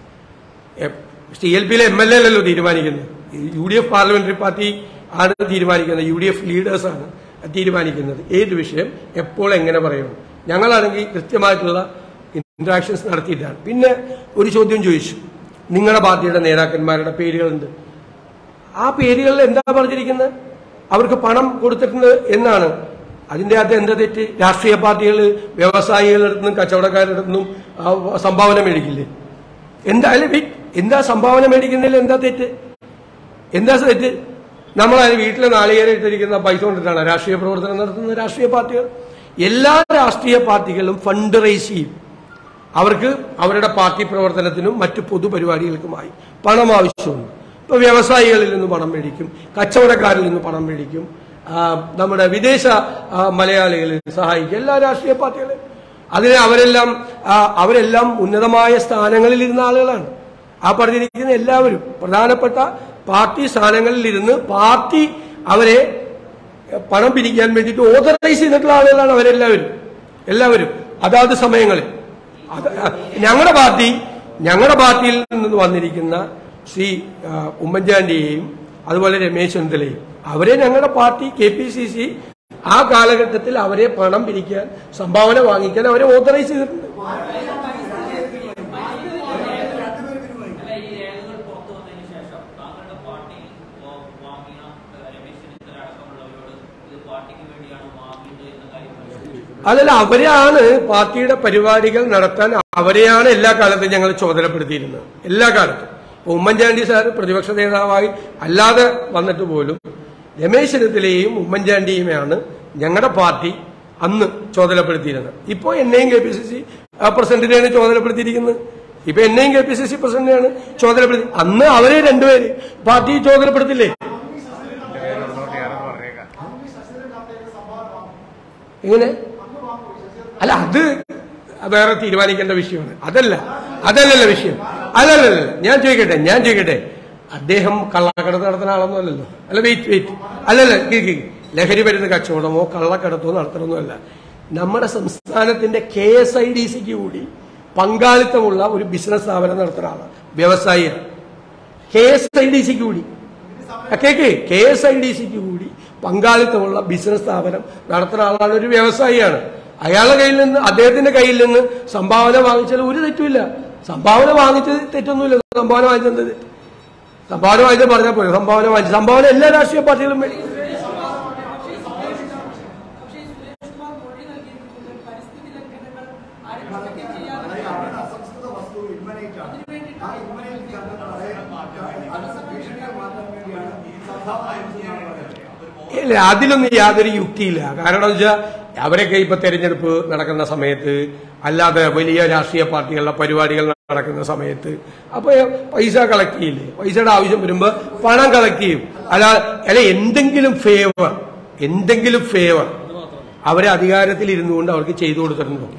സി എൽ പിയിലെ എം എൽ എ അല്ലല്ലോ തീരുമാനിക്കുന്നത്, U D F parliamentary party ആണ് തീരുമാനിക്കുന്നത്, യു ഡി എഫ് ലീഡേഴ്സാണ് തീരുമാനിക്കുന്നത് ഏത് വിഷയം എപ്പോൾ എങ്ങനെ പറയണം. ഞങ്ങളാണെങ്കിൽ കൃത്യമായിട്ടുള്ള ഇന്ററാക്ഷൻസ് നടത്തിയിട്ടാണ്. പിന്നെ ഒരു ചോദ്യം ചോദിച്ചു, നിങ്ങളുടെ പാർട്ടിയുടെ നേതാക്കന്മാരുടെ പേരുകളുണ്ട്. ആ പേരുകളിൽ എന്താ പറഞ്ഞിരിക്കുന്നത്? അവർക്ക് പണം കൊടുത്തിട്ടുണ്ട് എന്നാണ്. അതിന്റെ അകത്ത് എന്താ തെറ്റ്? രാഷ്ട്രീയ പാർട്ടികൾ വ്യവസായികളുടെ അടുത്തുനിന്നും കച്ചവടക്കാരുടെ അടുത്തുനിന്നും സംഭാവന മേടിക്കില്ലേ? എന്താ അല്ലെ എന്താ സംഭാവന മേടിക്കുന്നതിൽ എന്താ തെറ്റ്? എന്താ തെറ്റ്? നമ്മളത് വീട്ടിലെ നാളികേരം ഇട്ടിരിക്കുന്ന പൈസ കൊണ്ടിട്ടാണ് രാഷ്ട്രീയ പ്രവർത്തനം നടത്തുന്ന രാഷ്ട്രീയ പാർട്ടികൾ. എല്ലാ രാഷ്ട്രീയ പാർട്ടികളും ഫണ്ട് റേസ് ചെയ്യും. അവർക്ക് അവരുടെ പാർട്ടി പ്രവർത്തനത്തിനും മറ്റു പൊതുപരിപാടികൾക്കുമായി പണം ആവശ്യമുണ്ട്. ഇപ്പൊ വ്യവസായികളിൽ നിന്ന് പണം മേടിക്കും, കച്ചവടക്കാരിൽ നിന്ന് പണം മേടിക്കും, നമ്മുടെ വിദേശ മലയാളികളിൽ സഹായിക്കും എല്ലാ രാഷ്ട്രീയ പാർട്ടികളും. അതിന് അവരെല്ലാം അവരെല്ലാം ഉന്നതമായ സ്ഥാനങ്ങളിൽ ഇരുന്ന ആളുകളാണ്. ആ പറഞ്ഞിരിക്കുന്ന എല്ലാവരും പ്രധാനപ്പെട്ട പാർട്ടി സ്ഥാനങ്ങളിൽ ഇരുന്ന് പാർട്ടി അവരെ പണം പിരിക്കാൻ വേണ്ടിയിട്ട് ഓതറൈസ് ചെയ്തിട്ടുള്ള ആളുകളാണ് അവരെല്ലാവരും. എല്ലാവരും അതാത് സമയങ്ങളിൽ ഞങ്ങളുടെ പാർട്ടി ഞങ്ങളുടെ പാർട്ടിയിൽ നിന്ന് വന്നിരിക്കുന്ന ശ്രീ ഉമ്മൻചാണ്ടിയെയും അതുപോലെ രമേശ് ചെന്നിത്തലയും അവരെ ഞങ്ങളുടെ party K P C C ആ കാലഘട്ടത്തിൽ അവരെ പണം പിരിക്കാൻ സംഭാവന വാങ്ങിക്കാൻ അവരെ ഓതറൈസ് ചെയ്തിട്ടുണ്ട്. അതല്ല, അവരെയാണ് പാർട്ടിയുടെ പരിപാടികൾ നടത്താൻ അവരെയാണ് എല്ലാ കാലത്തും ഞങ്ങൾ ചുമതലപ്പെടുത്തിയിരുന്നത്. എല്ലാ കാലത്തും. ഉമ്മൻചാണ്ടി സാർ പ്രതിപക്ഷ നേതാവായി അല്ലാതെ വന്നിട്ട് പോലും രമേശ് ചെന്നിത്തലയെയും ഉമ്മൻചാണ്ടിയുമാണ് ഞങ്ങളുടെ പാർട്ടി അന്ന് ചുമതലപ്പെടുത്തിയിരുന്നത്. ഇപ്പോൾ എന്നെയും കെ പി സി സി പ്രസിഡന്റിനെയാണ് ചുമതലപ്പെടുത്തിയിരിക്കുന്നത്. ഇപ്പൊ എന്നെയും കെ പി സി സി പ്രസിഡന്റിനെയാണ് ചുമതലപ്പെടുത്തി. അന്ന് അവരെ രണ്ടുപേര് പാർട്ടി ചുമതലപ്പെടുത്തില്ലേ? എങ്ങനെ? അല്ല, അത് വേറെ തീരുമാനിക്കേണ്ട വിഷയമാണ്. അതല്ല അതല്ലല്ല വിഷയം. അതല്ലല്ല ഞാൻ ചോദിക്കട്ടെ ഞാൻ ചോദിക്കട്ടെ അദ്ദേഹം കള്ളക്കടത്ത് നടത്തുന്ന ആളൊന്നും അല്ലല്ലോ. അല്ല വെയിറ്റ് വെയിറ്റ് അല്ലല്ല ലഹരി മരുന്ന് കച്ചവടമോ കള്ളക്കടത്തോ നടത്തണമെന്നല്ല. നമ്മുടെ സംസ്ഥാനത്തിന്റെ കെ എസ് ഐ ഡി സിക്ക് കൂടി പങ്കാളിത്തമുള്ള ഒരു ബിസിനസ് സ്ഥാപനം നടത്തുന്ന ആളാണ്, വ്യവസായിയാണ്. കെ എസ് ഐ ഡി സിക്ക് കൂടി കേക്ക് കെ എസ് ഐ ഡി സിക്ക് കൂടി പങ്കാളിത്തമുള്ള ബിസിനസ് സ്ഥാപനം നടത്തുന്ന ആളാണ്, ഒരു വ്യവസായിയാണ്. അയാളുടെ കയ്യിൽ നിന്ന് അദ്ദേഹത്തിന്റെ കയ്യിൽ നിന്ന് സംഭാവന വാങ്ങിച്ചാൽ ഒരു തെറ്റുമില്ല. സംഭാവന വാങ്ങിച്ചത് തെറ്റൊന്നുമില്ല. സംഭാവന വാങ്ങിച്ചത് സംഭാവന വാങ്ങിച്ചത് പറഞ്ഞാൽ പോലെ സംഭാവന വാങ്ങിച്ചു സംഭാവന എല്ലാ രാഷ്ട്രീയ പാർട്ടികളും മേടിക്കും. ഇല്ല, അതിലൊന്നും യാതൊരു യുക്തിയില്ല. കാരണം എന്താ വെച്ചാൽ അവരൊക്കെ ഇപ്പൊ തെരഞ്ഞെടുപ്പ് നടക്കുന്ന സമയത്ത് അല്ലാതെ വലിയ രാഷ്ട്രീയ പാർട്ടികളുടെ പരിപാടികൾ നടക്കുന്ന സമയത്ത് അപ്പൊ പൈസ കളക്ട് ചെയ്യില്ലേ? പൈസയുടെ ആവശ്യം വരുമ്പോ പണം കളക്ട് ചെയ്യും. അല്ല അല്ല എന്തെങ്കിലും ഫേവർ എന്തെങ്കിലും ഫേവർ അവരെ അധികാരത്തിൽ ഇരുന്നുകൊണ്ട് അവർക്ക് ചെയ്തു കൊടുത്തിട്ടുണ്ടോ?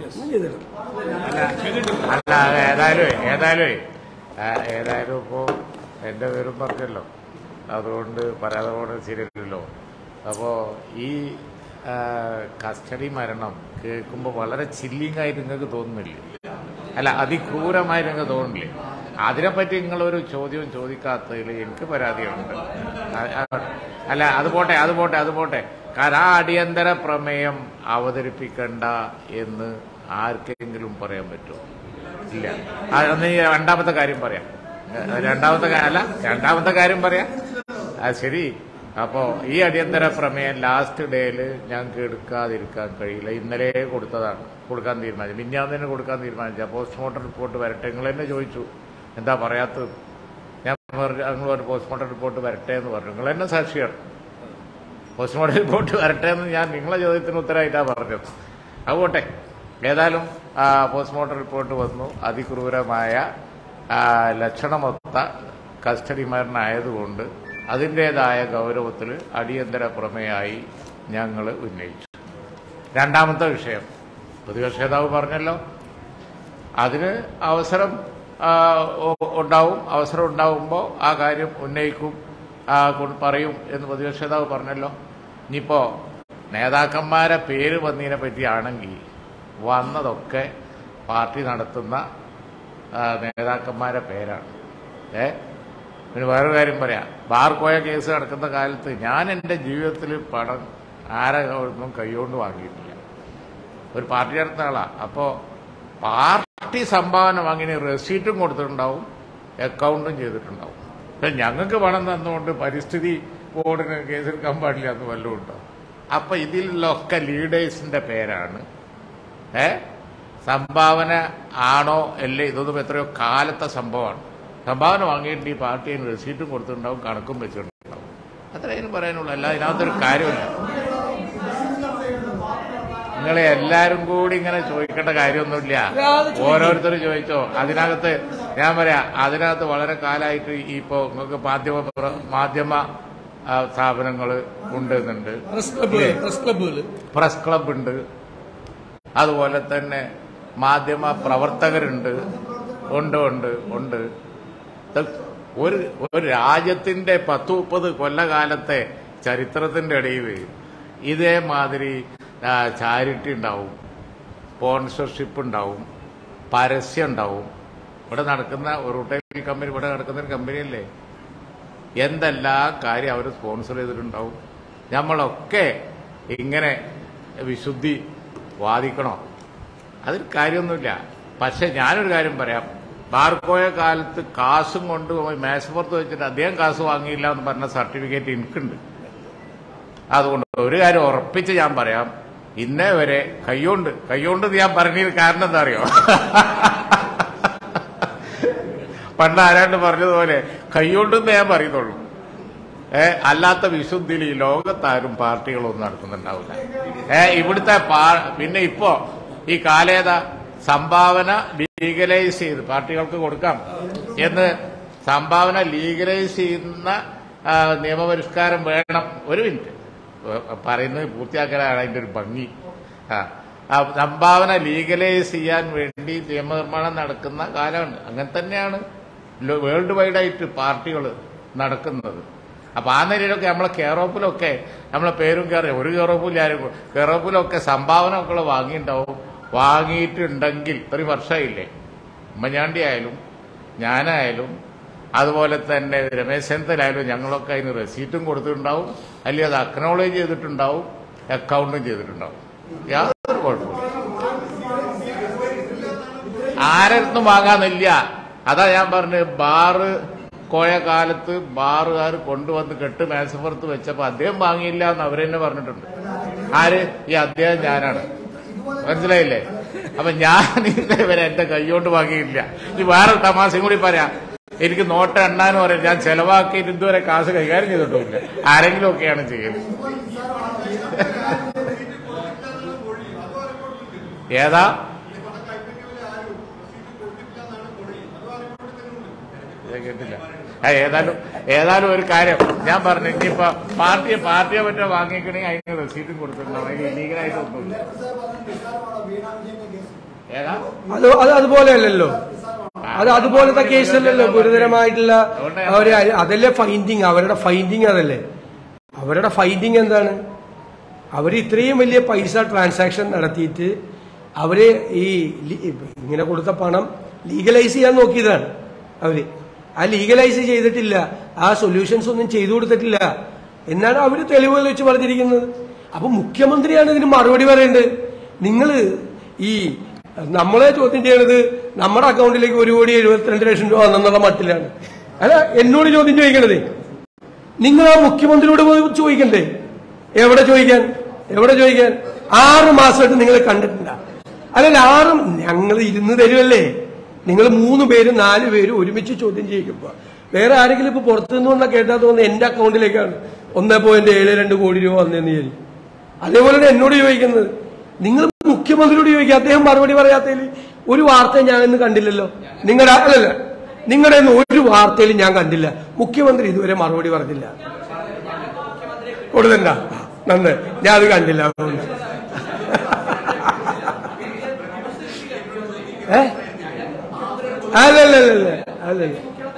അല്ല, ഏതായാലും ഏതായാലും ഏതായാലും ഇപ്പോ എന്റെ പേരും പറഞ്ഞല്ലോ, അതുകൊണ്ട് പറയാതെ പോകേണ്ടത് ശരിയല്ലല്ലോ. അപ്പോ ഈ കസ്റ്റഡി മരണം കേൾക്കുമ്പോൾ വളരെ ചില്ലിങ് ആയിട്ട് നിങ്ങൾക്ക് തോന്നുന്നില്ലേ? അല്ല, അതിക്രൂരമായിട്ട് നിങ്ങൾക്ക് തോന്നില്ലേ? അതിനെപ്പറ്റി നിങ്ങളൊരു ചോദ്യവും ചോദിക്കാത്തതിൽ എനിക്ക് പരാതിയുണ്ട്. അല്ല, അത് പോട്ടെ അത് പോട്ടെ അത് പോട്ടെ കാരണം ആ അടിയന്തര പ്രമേയം അവതരിപ്പിക്കണ്ട എന്ന് ആർക്കെങ്കിലും പറയാൻ പറ്റുമോ? ഇല്ല. അന്ന് രണ്ടാമത്തെ കാര്യം പറയാം. രണ്ടാമത്തെ അല്ല രണ്ടാമത്തെ കാര്യം പറയാം. ആ ശരി. അപ്പോ ഈ അടിയന്തര പ്രമേയം ലാസ്റ്റ് ഡേയിൽ ഞങ്ങൾക്ക് എടുക്കാതിരിക്കാൻ കഴിയില്ല. ഇന്നലെ കൊടുത്തതാണ്, കൊടുക്കാൻ തീരുമാനിച്ചു. മിഞ്ഞാന്ന് തന്നെ കൊടുക്കാൻ തീരുമാനിച്ചു. പോസ്റ്റ്മോർട്ടം റിപ്പോർട്ട് വരട്ടെ. നിങ്ങൾ തന്നെ ചോദിച്ചു എന്താ പറയാത്തത്. ഞാൻ നിങ്ങൾ ഒരു പോസ്റ്റ്മോർട്ടം റിപ്പോർട്ട് വരട്ടെ എന്ന് പറഞ്ഞു. നിങ്ങൾ തന്നെ സാക്ഷിയാണ്. പോസ്റ്റ്മോർട്ടം റിപ്പോർട്ട് വരട്ടെ എന്ന് ഞാൻ നിങ്ങളെ ചോദ്യത്തിന് ഉത്തരമായിട്ടാണ് പറഞ്ഞത്. അതുകൊട്ടെ ഏതായാലും പോസ്റ്റ്മോർട്ടം റിപ്പോർട്ട് വന്നു. അതിക്രൂരമായ ലക്ഷണമൊത്ത കസ്റ്റഡി മരണമായതുകൊണ്ട് അതിൻ്റേതായ ഗൗരവത്തിൽ അടിയന്തര പ്രമേയമായി ഞങ്ങൾ ഉന്നയിച്ചു. രണ്ടാമത്തെ വിഷയം പ്രതിപക്ഷ നേതാവ് പറഞ്ഞല്ലോ, അതിന് അവസരം ഉണ്ടാവും. അവസരം ഉണ്ടാവുമ്പോൾ ആ കാര്യം ഉന്നയിക്കും, പറയും എന്ന് പ്രതിപക്ഷ നേതാവ് പറഞ്ഞല്ലോ. ഇനിയിപ്പോൾ നേതാക്കന്മാരെ പേര് വന്നതിനെ പറ്റിയാണെങ്കിൽ വന്നതൊക്കെ പാർട്ടി നടത്തുന്ന നേതാക്കന്മാരെ പേരാണ്. ഏ പിന്നെ വേറൊരു കാര്യം പറയാം. ബാർകോയ കേസ് നടക്കുന്ന കാലത്ത് ഞാൻ എൻ്റെ ജീവിതത്തിൽ പണം ആരെ ഒന്നും കൈകൊണ്ട് വാങ്ങിയിട്ടില്ല. ഒരു പാർട്ടി നടത്തുന്ന ആളാണ്. അപ്പോൾ പാർട്ടി സംഭാവന വാങ്ങിയ റെസീറ്റും കൊടുത്തിട്ടുണ്ടാവും, അക്കൗണ്ടും ചെയ്തിട്ടുണ്ടാവും. പക്ഷെ ഞങ്ങൾക്ക് പണം തന്നുകൊണ്ട് പരിസ്ഥിതി ബോർഡിന് കേസെടുക്കാൻ പാടില്ല എന്ന് വല്ലതും ഉണ്ടോ? അപ്പൊ ഇതിലൊക്കെ ലീഡേഴ്സിന്റെ പേരാണ്. ഏ സംഭാവന ആണോ അല്ലേ? ഇതൊന്നും എത്രയോ കാലത്തെ സംഭവമാണ്. സംഭാവന വാങ്ങിയിട്ട് ഈ പാർട്ടിന് റെസീറ്റും കൊടുത്തിട്ടുണ്ടാവും, കണക്കും വെച്ചിട്ടുണ്ടാവും. അത്രയും പറയാനുള്ളൂ. അല്ല ഇതിനകത്തൊരു കാര്യമില്ല. നിങ്ങളെ എല്ലാരും കൂടി ഇങ്ങനെ ചോദിക്കേണ്ട കാര്യമൊന്നുമില്ല. ഓരോരുത്തർ ചോദിച്ചോ. അതിനകത്ത് ഞാൻ പറയാം, അതിനകത്ത് വളരെ കാലമായിട്ട് ഇപ്പോ നിങ്ങൾക്ക് മാധ്യമ മാധ്യമ സ്ഥാപനങ്ങൾ ഉണ്ടെന്നുണ്ട്, പ്രസ് ക്ലബ് ഉണ്ട്, അതുപോലെ തന്നെ മാധ്യമ പ്രവർത്തകരുണ്ട്, ഉണ്ട് ഉണ്ട് ഉണ്ട് ഒരു ഒരു രാജ്യത്തിന്റെ പത്ത് മുപ്പത് കൊല്ലകാലത്തെ ചരിത്രത്തിന്റെ ഇടയിൽ ഇതേമാതിരി ചാരിറ്റി ഉണ്ടാവും, സ്പോൺസർഷിപ്പ് ഉണ്ടാവും, പരസ്യം ഉണ്ടാവും. ഇവിടെ നടക്കുന്ന ഒരു റീട്ടെയിൽ കമ്പനി, ഇവിടെ നടക്കുന്ന ഒരു കമ്പനിയല്ലേ, എന്തെല്ലാം കാര്യം അവർ സ്പോൺസർ ചെയ്തിട്ടുണ്ടാവും. നമ്മളൊക്കെ ഇങ്ങനെ വിശുദ്ധി വാദിക്കണോ? അതിൽ കാര്യമൊന്നുമില്ല. പക്ഷെ ഞാനൊരു കാര്യം പറയാം, ബാർക്കോയ കാലത്ത് കാശും കൊണ്ട് മേശപ്പുറത്ത് വെച്ചിട്ട് അദ്ദേഹം കാശ് വാങ്ങിയില്ല എന്ന് പറഞ്ഞ സർട്ടിഫിക്കറ്റ് എനിക്കുണ്ട്. അതുകൊണ്ട് ഒരു കാര്യം ഉറപ്പിച്ച് ഞാൻ പറയാം, ഇന്നേ വരെ കൈകൊണ്ട് കൈകൊണ്ട് ഞാൻ പറഞ്ഞത് കാരണം എന്താ അറിയോ? പണ്ട് ആരാണ്ട് പറഞ്ഞതുപോലെ കൈകൊണ്ടെന്ന് ഞാൻ പറയുന്നുള്ളൂ. ഏ അല്ലാത്ത വിശുദ്ധിയിൽ ഈ ലോകത്താരും പാർട്ടികളൊന്നും നടക്കുന്നുണ്ടാവില്ല. ഏ ഇവിടുത്തെ പിന്നെ ഇപ്പോ ഈ കാലേത സംഭാവന ലീഗലൈസ് ചെയ്ത് പാർട്ടികൾക്ക് കൊടുക്കാം എന്ന് സംഭാവന ലീഗലൈസ് ചെയ്യുന്ന നിയമപരിഷ്കാരം വേണം. ഒരു മിനിറ്റ് പറയുന്നത് പൂർത്തിയാക്കലാണ് അതിന്റെ ഒരു ഭംഗി. ആ സംഭാവന ലീഗലൈസ് ചെയ്യാൻ വേണ്ടി നിയമനിർമ്മാണം നടക്കുന്ന കാലമാണ്. അങ്ങനെ തന്നെയാണ് വേൾഡ് വൈഡായിട്ട് പാർട്ടികൾ നടക്കുന്നത്. അപ്പൊ ആ നിലയിലൊക്കെ നമ്മളെ കെയറോപ്പിലൊക്കെ നമ്മളെ പേരും കയറി ഒരു കെയറോപ്പില്ല ആരും കെയറോപ്പിലൊക്കെ സംഭാവന ഒക്കെ വാങ്ങിയിട്ടുണ്ടാവും. വാങ്ങിയിട്ടുണ്ടെങ്കിൽ ഇത്രയും വർഷമായില്ലേ, ഉമ്മൻചാണ്ടി ആയാലും ഞാനായാലും അതുപോലെ തന്നെ രമേശ് ചെന്നിത്തലായാലും ഞങ്ങളൊക്കെ അതിന് റെസീറ്റും കൊടുത്തിട്ടുണ്ടാവും, അല്ലെങ്കിൽ അത് അക്നോളേജ് ചെയ്തിട്ടുണ്ടാവും, അക്കൗണ്ടും ചെയ്തിട്ടുണ്ടാവും. യാതൊരു കുഴപ്പമില്ല. ആരടുത്തും വാങ്ങാന്നില്ല. അതാ ഞാൻ പറഞ്ഞത്, ബാറ് കോയ കാലത്ത് ബാറുകാർ കൊണ്ടുവന്ന് കെട്ട് മേശപ്പുറത്ത് വെച്ചപ്പോ അദ്ദേഹം വാങ്ങിയില്ല എന്ന് അവരെന്നെ പറഞ്ഞിട്ടുണ്ട്. ആര്? ഈ അദ്ദേഹം ഞാനാണ്. മനസ്സിലായില്ലേ? അപ്പൊ ഞാൻ ഇതേവരെ എന്റെ കൈകൊണ്ട് വാങ്ങിയില്ല. ഈ വേറെ തമാശയും കൂടി പറയാം, എനിക്ക് നോട്ട് എണ്ണാനും പറയാം, ഞാൻ ചെലവാക്കിയിട്ട് ഇതുവരെ കാശ് കൈകാര്യം ചെയ്തിട്ടില്ല. ആരെങ്കിലും ഒക്കെയാണ് ചെയ്യുന്നത്. ഏതാ കേട്ടില്ല. ഏതായാലും ഏതായാലും ഒരു കാര്യം ഞാൻ പറഞ്ഞു, ഇനിയിപ്പോ പാർട്ടിയെ പാർട്ടിയെ പറ്റോ വാങ്ങിക്കണമെങ്കിൽ അതിന് റെസീറ്റും കൊടുത്തിട്ടുണ്ടാവും. അതിന് ഇല്ലീഗലായിട്ട് ഒന്നുമില്ല. ഏതാ അത് അതുപോലെ അല്ലല്ലോ, അത് അതുപോലത്തെ കേസല്ലല്ലോ. ഗുരുതരമായിട്ടുള്ള അവര് അതല്ലേ ഫൈൻഡിങ്, അവരുടെ ഫൈൻഡിങ് അതല്ലേ. അവരുടെ ഫൈൻഡിങ് എന്താണ്? അവർ ഇത്രയും വലിയ പൈസ ട്രാൻസാക്ഷൻ നടത്തിയിട്ട് അവര് ഈ ഇങ്ങനെ കൊടുത്ത പണം ലീഗലൈസ് ചെയ്യാൻ നോക്കിയതാണ് അവര്. ആ ലീഗലൈസ് ചെയ്തിട്ടില്ല, ആ സൊല്യൂഷൻസ് ഒന്നും ചെയ്തു കൊടുത്തിട്ടില്ല എന്നാണ് അവര് തെളിവുകൾ വെച്ച് പറഞ്ഞിരിക്കുന്നത്. അപ്പൊ മുഖ്യമന്ത്രിയാണ് ഇതിന് മറുപടി പറയേണ്ടത്. നിങ്ങൾ ഈ നമ്മളെ ചോദ്യം ചെയ്യണത് നമ്മുടെ അക്കൗണ്ടിലേക്ക് ഒരു കോടി എഴുപത്തിരണ്ട് ലക്ഷം രൂപ വന്നെന്നുള്ള മട്ടിലാണ്. അല്ല എന്നോട് ചോദ്യം ചോദിക്കണത്. നിങ്ങൾ ആ മുഖ്യമന്ത്രിയോട് ചോദിക്കണ്ടേ? എവിടെ ചോദിക്കാൻ എവിടെ ചോദിക്കാൻ ആറ് മാസമായിട്ട് നിങ്ങൾ കണ്ടിട്ടില്ല. അല്ലല്ല, ആറും ഞങ്ങൾ ഇരുന്ന് തരുമല്ലേ. നിങ്ങൾ മൂന്ന് പേരും നാല് പേരും ഒരുമിച്ച് ചോദ്യം ചെയ്യിക്കുമ്പോ വേറെ ആരെങ്കിലും ഇപ്പൊ പുറത്തു നിന്നുകൊണ്ടാ കേട്ടാ തോന്നുന്നത് എന്റെ അക്കൗണ്ടിലേക്കാണ് ഒന്നേ പോയിന്റ് ഏഴ് രണ്ട് കോടി രൂപ വന്നതെന്ന് വിചാരിക്കും. അതേപോലെയാണ് എന്നോട് ചോദിക്കുന്നത്. നിങ്ങൾ മുഖ്യമന്ത്രിയോട് ചോദിക്കുക, അദ്ദേഹം മറുപടി പറയാത്തതിൽ ഒരു വാർത്ത ഞാൻ ഇന്ന് കണ്ടില്ലല്ലോ. നിങ്ങളുടെ അല്ലല്ല നിങ്ങളുടെ ഒരു വാർത്തയിൽ ഞാൻ കണ്ടില്ല. മുഖ്യമന്ത്രി ഇതുവരെ മറുപടി പറഞ്ഞില്ല. കൊടുത്തണ്ട നന്ന് ഞാൻ അത് കണ്ടില്ല. ഏ അല്ലല്ലല്ല അല്ലല്ല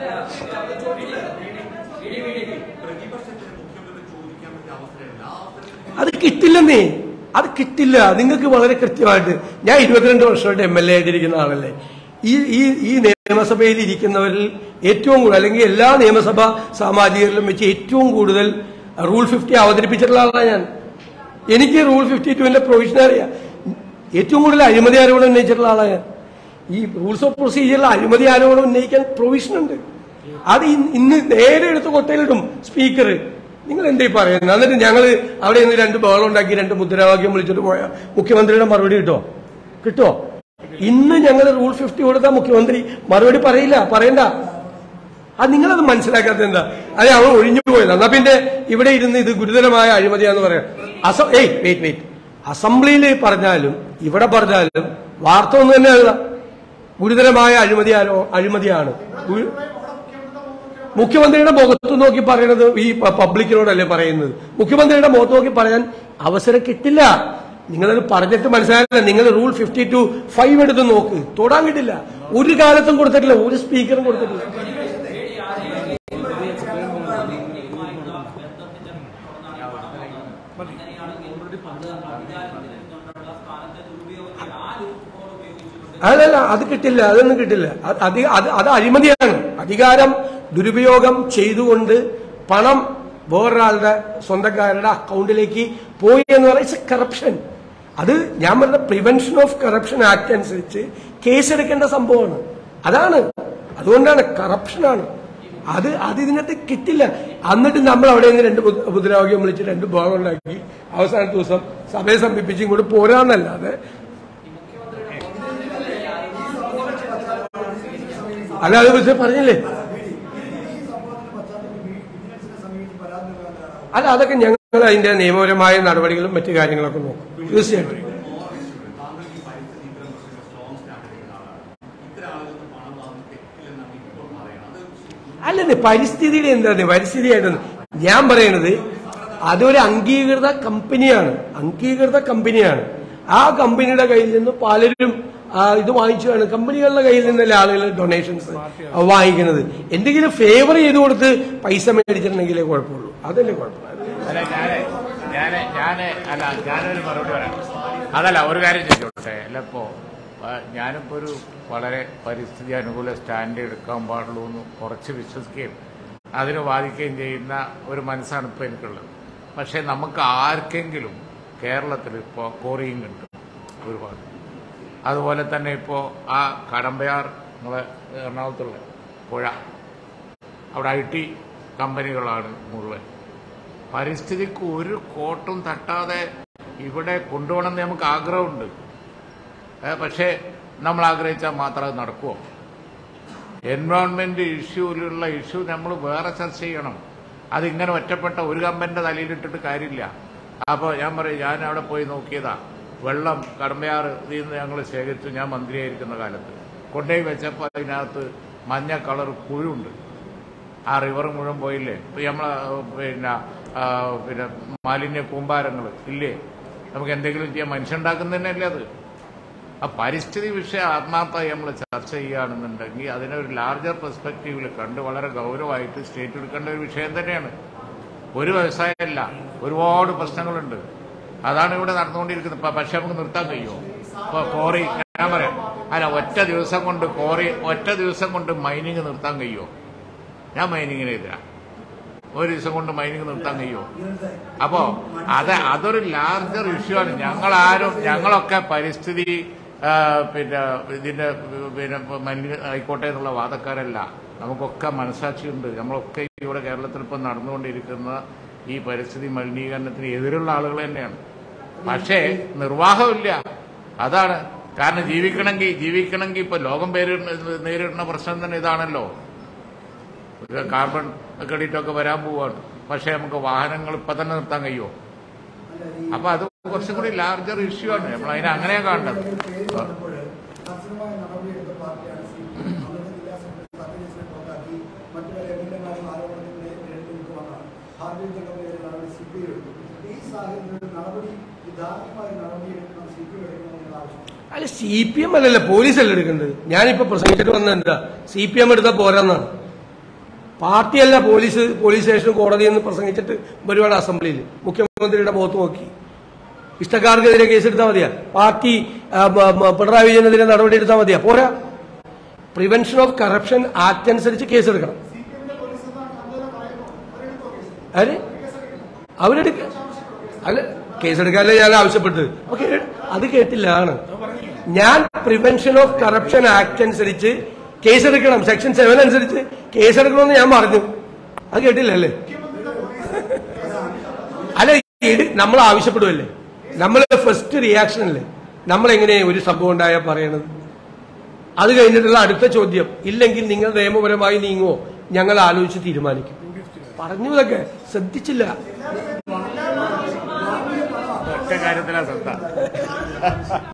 അത് കിട്ടില്ലെന്നേ, അത് കിട്ടില്ല. നിങ്ങൾക്ക് വളരെ കൃത്യമായിട്ട്, ഞാൻ ഇരുപത്തിരണ്ട് വർഷമായിട്ട് എം എൽ എ ആയിട്ടിരിക്കുന്ന ആളല്ലേ. ഈ ഈ ഈ നിയമസഭയിൽ ഇരിക്കുന്നവരിൽ ഏറ്റവും കൂടുതൽ, അല്ലെങ്കിൽ എല്ലാ നിയമസഭാ സാമാജികരിലും വെച്ച് ഏറ്റവും കൂടുതൽ റൂൾ ഫിഫ്റ്റി അവതരിപ്പിച്ചിട്ടുള്ള ആളാണ് ഞാൻ. എനിക്ക് റൂൾ ഫിഫ്റ്റി ടുവിന്റെ പ്രൊവിഷൻ അറിയാം. ഏറ്റവും കൂടുതൽ അഴിമതി ആരോപണം ഉന്നയിച്ചിട്ടുള്ള ആളാണ് ഞാൻ. ഈ റൂൾസ് ഓഫ് പ്രൊസീജിയറിൽ അഴിമതി ആരോപണം ഉന്നയിക്കാൻ പ്രൊവിഷൻ ഉണ്ട്. അത് ഇന്ന് നേരെ എടുത്ത് കൊട്ടയിലിടും സ്പീക്കർ. നിങ്ങൾ എന്തേ പറയുന്നത്? എന്നിട്ട് ഞങ്ങൾ അവിടെ നിന്ന് രണ്ട് ബഹളം ഉണ്ടാക്കി രണ്ട് മുദ്രാവാക്യം വിളിച്ചിട്ട് പോയ മുഖ്യമന്ത്രിയുടെ മറുപടി കിട്ടോ? കിട്ടോ? ഇന്ന് ഞങ്ങൾ റൂൾ ഫിഫ്റ്റി കൊടുത്താൽ മുഖ്യമന്ത്രി മറുപടി പറയില്ല, പറയണ്ട. അത് നിങ്ങളത് മനസ്സിലാക്കാത്ത എന്താ? അതെ, അവൻ ഒഴിഞ്ഞു പോയത്. എന്നാ പിന്നെ ഇവിടെ ഇരുന്ന് ഇത് ഗുരുതരമായ അഴിമതിയാന്ന് പറയാം. അസ ഏയ് വെയിറ്റ് വെയിറ്റ് അസംബ്ലിയിൽ പറഞ്ഞാലും ഇവിടെ പറഞ്ഞാലും വാർത്ത ഒന്നും തന്നെ അല്ല, ഗുരുതരമായ അഴിമതിയാലോ അഴിമതിയാണ്. മുഖ്യമന്ത്രിയുടെ മുഖത്ത് നോക്കി പറയണത് ഈ പബ്ലിക്കിനോടല്ലേ പറയുന്നത്. മുഖ്യമന്ത്രിയുടെ മുഖത്ത് നോക്കി പറയാൻ അവസരം കിട്ടില്ല. നിങ്ങളത് പറഞ്ഞിട്ട് മനസ്സിലായില്ല. നിങ്ങൾ റൂൾ ഫിഫ്റ്റി ടു ഫൈവ് എടുത്ത് നോക്ക്, തൊടാൻ കിട്ടില്ല. ഒരു കാലത്തും കൊടുത്തിട്ടില്ല, ഒരു സ്പീക്കറും കൊടുത്തിട്ടില്ല. അതല്ല, അത് കിട്ടില്ല, അതൊന്നും കിട്ടില്ല. അത് അത് അഴിമതിയാണ്. അധികാരം ദുരുപയോഗം ചെയ്തുകൊണ്ട് പണം വേറൊരാളുടെ സ്വന്തക്കാരുടെ അക്കൗണ്ടിലേക്ക് പോയി എന്ന് പറയുന്നത് കറപ്ഷൻ. അത് ഞാൻ പറഞ്ഞ പ്രിവെൻഷൻ ഓഫ് കറപ്ഷൻ ആക്ട് അനുസരിച്ച് കേസെടുക്കേണ്ട സംഭവമാണ്. അതാണ്, അതുകൊണ്ടാണ് കറപ്ഷനാണ്. അത് അത് ഇതിനകത്ത് കിട്ടില്ല. എന്നിട്ട് നമ്മൾ അവിടെ നിന്ന് രണ്ട് മുദ്രാവാക്യം വിളിച്ച് രണ്ട് ഭാഗം ഉണ്ടാക്കി അവസാന ദിവസം സഭയെ സമീപിച്ച് ഇങ്ങോട്ട് പോരാന്നല്ലാതെ അല്ല, അത് പക്ഷേ പറഞ്ഞില്ലേ. അല്ല, അതൊക്കെ ഞങ്ങൾ അതിന്റെ നിയമപരമായ നടപടികളും മറ്റു കാര്യങ്ങളൊക്കെ നോക്കും തീർച്ചയായിട്ടും. അല്ലെന്നേ, പരിസ്ഥിതിയുടെ എന്താണ് പരിസ്ഥിതിയായിട്ടൊന്നും ഞാൻ പറയുന്നത്. അതൊരു അംഗീകൃത കമ്പനിയാണ്, അംഗീകൃത കമ്പനിയാണ്. ആ കമ്പനിയുടെ കയ്യിൽ നിന്ന് പലരും ഇത് വാങ്ങിച്ചാണ്. കമ്പനികളുടെ കയ്യിൽ നിന്നല്ലേ ആളുകൾ ഡൊണേഷൻസ് വാങ്ങിക്കുന്നത്. എന്തെങ്കിലും ഫേവർ ചെയ്ത് കൊടുത്ത് പൈസ മേടിച്ചിട്ടുണ്ടെങ്കിലേ കുഴപ്പമുള്ളൂ, അതല്ലേ കുഴപ്പം. അല്ല ഞാന് ഞാന് ഞാന് അല്ല ഞാനൊരു മറുപടി പറയാം. അതല്ല, ഒരു കാര്യം ചോദിച്ചോട്ടെ. അല്ല, ഇപ്പോ ഞാനിപ്പോ ഒരു വളരെ പരിസ്ഥിതി അനുകൂല സ്റ്റാൻഡ് എടുക്കാൻ പാടുള്ളൂ എന്ന് കുറച്ച് വിശ്വസിക്കുകയും അതിന് വാദിക്കുകയും ചെയ്യുന്ന ഒരു മനസ്സാണ് ഇപ്പോൾ എനിക്കുള്ളത്. പക്ഷേ നമുക്ക് ആർക്കെങ്കിലും കേരളത്തിൽ ഇപ്പോൾ കോറിയിങ് ഉണ്ട് ഒരുപാട്. അതുപോലെ തന്നെ ഇപ്പോൾ ആ കടമ്പയാർ നമ്മളെ എറണാകുളത്തുള്ള പുഴ, അവിടെ ഐ ടി കമ്പനികളാണ് മുഴുവൻ. പരിസ്ഥിതിക്ക് ഒരു കോട്ടും തട്ടാതെ ഇവിടെ കൊണ്ടുപോകണമെന്ന് നമുക്ക് ആഗ്രഹമുണ്ട്. പക്ഷേ നമ്മൾ ആഗ്രഹിച്ചാൽ മാത്രം അത് നടക്കുമോ? എൻവയോൺമെന്റ് ഇഷ്യൂവിലുള്ള ഇഷ്യൂ നമ്മൾ വേറെ ചർച്ച ചെയ്യണം. അതിങ്ങനെ ഒറ്റപ്പെട്ട ഒരു കമ്പനിന്റെ തലയിലിട്ടിട്ട് കാര്യമില്ല. അപ്പോൾ ഞാൻ പറയും, ഞാൻ അവിടെ പോയി നോക്കിയതാ. വെള്ളം കടമ്പയാർ ഇതിൽ നിന്ന് ഞങ്ങൾ ശേഖരിച്ചു. ഞാൻ മന്ത്രിയായിരിക്കുന്ന കാലത്ത് കൊണ്ടുപോയി വെച്ചപ്പോൾ അതിനകത്ത് മഞ്ഞ കളർ പുഴുണ്ട്. ആ റിവർ മുഴുവൻ പോയില്ലേ. നമ്മളെ പിന്നെ പിന്നെ മാലിന്യ കൂമ്പാരങ്ങൾ ഇല്ലേ, നമുക്ക് എന്തെങ്കിലും ചെയ്യാൻ മനുഷ്യണ്ടാക്കുന്നതന്നെയല്ലേ അത്. ആ പരിസ്ഥിതി വിഷയം ആത്മാർത്ഥമായി നമ്മൾ ചർച്ച ചെയ്യുകയാണെന്നുണ്ടെങ്കിൽ അതിനെ ഒരു ലാർജർ പെർസ്പെക്റ്റീവിൽ കണ്ട് വളരെ ഗൗരവമായിട്ട് സ്റ്റേറ്റ് എടുക്കേണ്ട ഒരു വിഷയം തന്നെയാണ്. ഒരു വ്യവസായമല്ല, ഒരുപാട് പ്രശ്നങ്ങളുണ്ട്. അതാണ് ഇവിടെ നടന്നുകൊണ്ടിരിക്കുന്നത്. പക്ഷെ നമുക്ക് നിർത്താൻ കഴിയുമോ? ഇപ്പൊ കോറി ഞാൻ പറയാം, അല്ല ഒറ്റ ദിവസം കൊണ്ട് കോറി ഒറ്റ ദിവസം കൊണ്ട് മൈനിങ് നിർത്താൻ കഴിയുമോ? ഞാൻ മൈനിങ്ങിനെതിരാ. ഒരു ദിവസം കൊണ്ട് മൈനിങ് നിർത്താൻ കഴിയുമോ? അപ്പോ അത് അതൊരു ലാർജർ ഇഷ്യൂ ആണ്. ഞങ്ങളാരും ഞങ്ങളൊക്കെ പരിസ്ഥിതി പിന്നെ ഇതിന്റെ പിന്നെ മലിന ആയിക്കോട്ടെ എന്നുള്ള വാദക്കാരല്ല. നമുക്കൊക്കെ മനസാക്ഷിയുണ്ട്. നമ്മളൊക്കെ ഇവിടെ കേരളത്തിൽ ഇപ്പം നടന്നുകൊണ്ടിരിക്കുന്ന ഈ പരിസ്ഥിതി മലിനീകരണത്തിന് എതിരുള്ള ആളുകൾ തന്നെയാണ്. പക്ഷേ നിർവാഹമില്ല. അതാണ് കാരണം. ജീവിക്കണമെങ്കിൽ ജീവിക്കണമെങ്കിൽ ഇപ്പൊ ലോകം പേര് നേരിടുന്ന പ്രശ്നം തന്നെ ഇതാണല്ലോ. കാർബൺ ക്രെഡിറ്റ് ഒക്കെ വരാൻ പോവാണ്. പക്ഷെ നമുക്ക് വാഹനങ്ങൾ ഇപ്പൊ തന്നെ നിർത്താൻ കഴിയുമോ? അപ്പൊ അത് കുറച്ചും കൂടി ലാർജർ ഇഷ്യൂ ആണ്. നമ്മൾ അതിനെ അങ്ങനെയാ കാണേണ്ടത്. അല്ല, സി പി എം അല്ലല്ലോ, പോലീസല്ല എടുക്കേണ്ടത്. ഞാനിപ്പോ പ്രസംഗിച്ചിട്ട് വന്ന എന്താ, സി പി എം എടുത്താൽ പോരാന്നാണ്. പാർട്ടിയല്ല പോലീസ്, പോലീസ് സ്റ്റേഷൻ കോടതി എന്ന് പ്രസംഗിച്ചിട്ട് ഒരുപാട് അസംബ്ലിയിൽ മുഖ്യമന്ത്രിയുടെ മുഖത്ത് നോക്കി. ഇഷ്ടക്കാർക്കെതിരെ കേസെടുത്താൽ മതിയാ? പാർട്ടി പിണറായി വിജയനെതിരെ നടപടി എടുത്താൽ മതിയാ? പോരാ. പ്രിവെൻഷൻ ഓഫ് കറപ്ഷൻ ആക്ട് അനുസരിച്ച് കേസെടുക്കണം. ആര് അവരെടുക്ക അല്ല കേസെടുക്കാനല്ലേ ഞാൻ ആവശ്യപ്പെട്ടത്. അത് കേട്ടില്ല ആണ്. ഞാൻ പ്രിവെൻഷൻ ഓഫ് കറപ്ഷൻ ആക്ട് അനുസരിച്ച് കേസെടുക്കണം, സെക്ഷൻ സെവൻ അനുസരിച്ച് കേസെടുക്കണമെന്ന് ഞാൻ പറഞ്ഞു. അത് കേട്ടില്ലല്ലേ? അല്ല, നമ്മൾ ആവശ്യപ്പെടുമല്ലേ, നമ്മൾ ഫസ്റ്റ് റിയാക്ഷൻ അല്ലേ നമ്മൾ എങ്ങനെ ഒരു സംഭവം ഉണ്ടായാൽ പറയണത്? അത് കഴിഞ്ഞിട്ടുള്ള അടുത്ത ചോദ്യം, ഇല്ലെങ്കിൽ നിങ്ങൾ നിയമപരമായി നീങ്ങുമോ, ഞങ്ങൾ ആലോചിച്ച് തീരുമാനിക്കും. പറഞ്ഞു ഇതൊക്കെ ശ്രദ്ധിച്ചില്ല. ഒറ്റ കാര്യത്തിലാ ശ്രദ്ധ.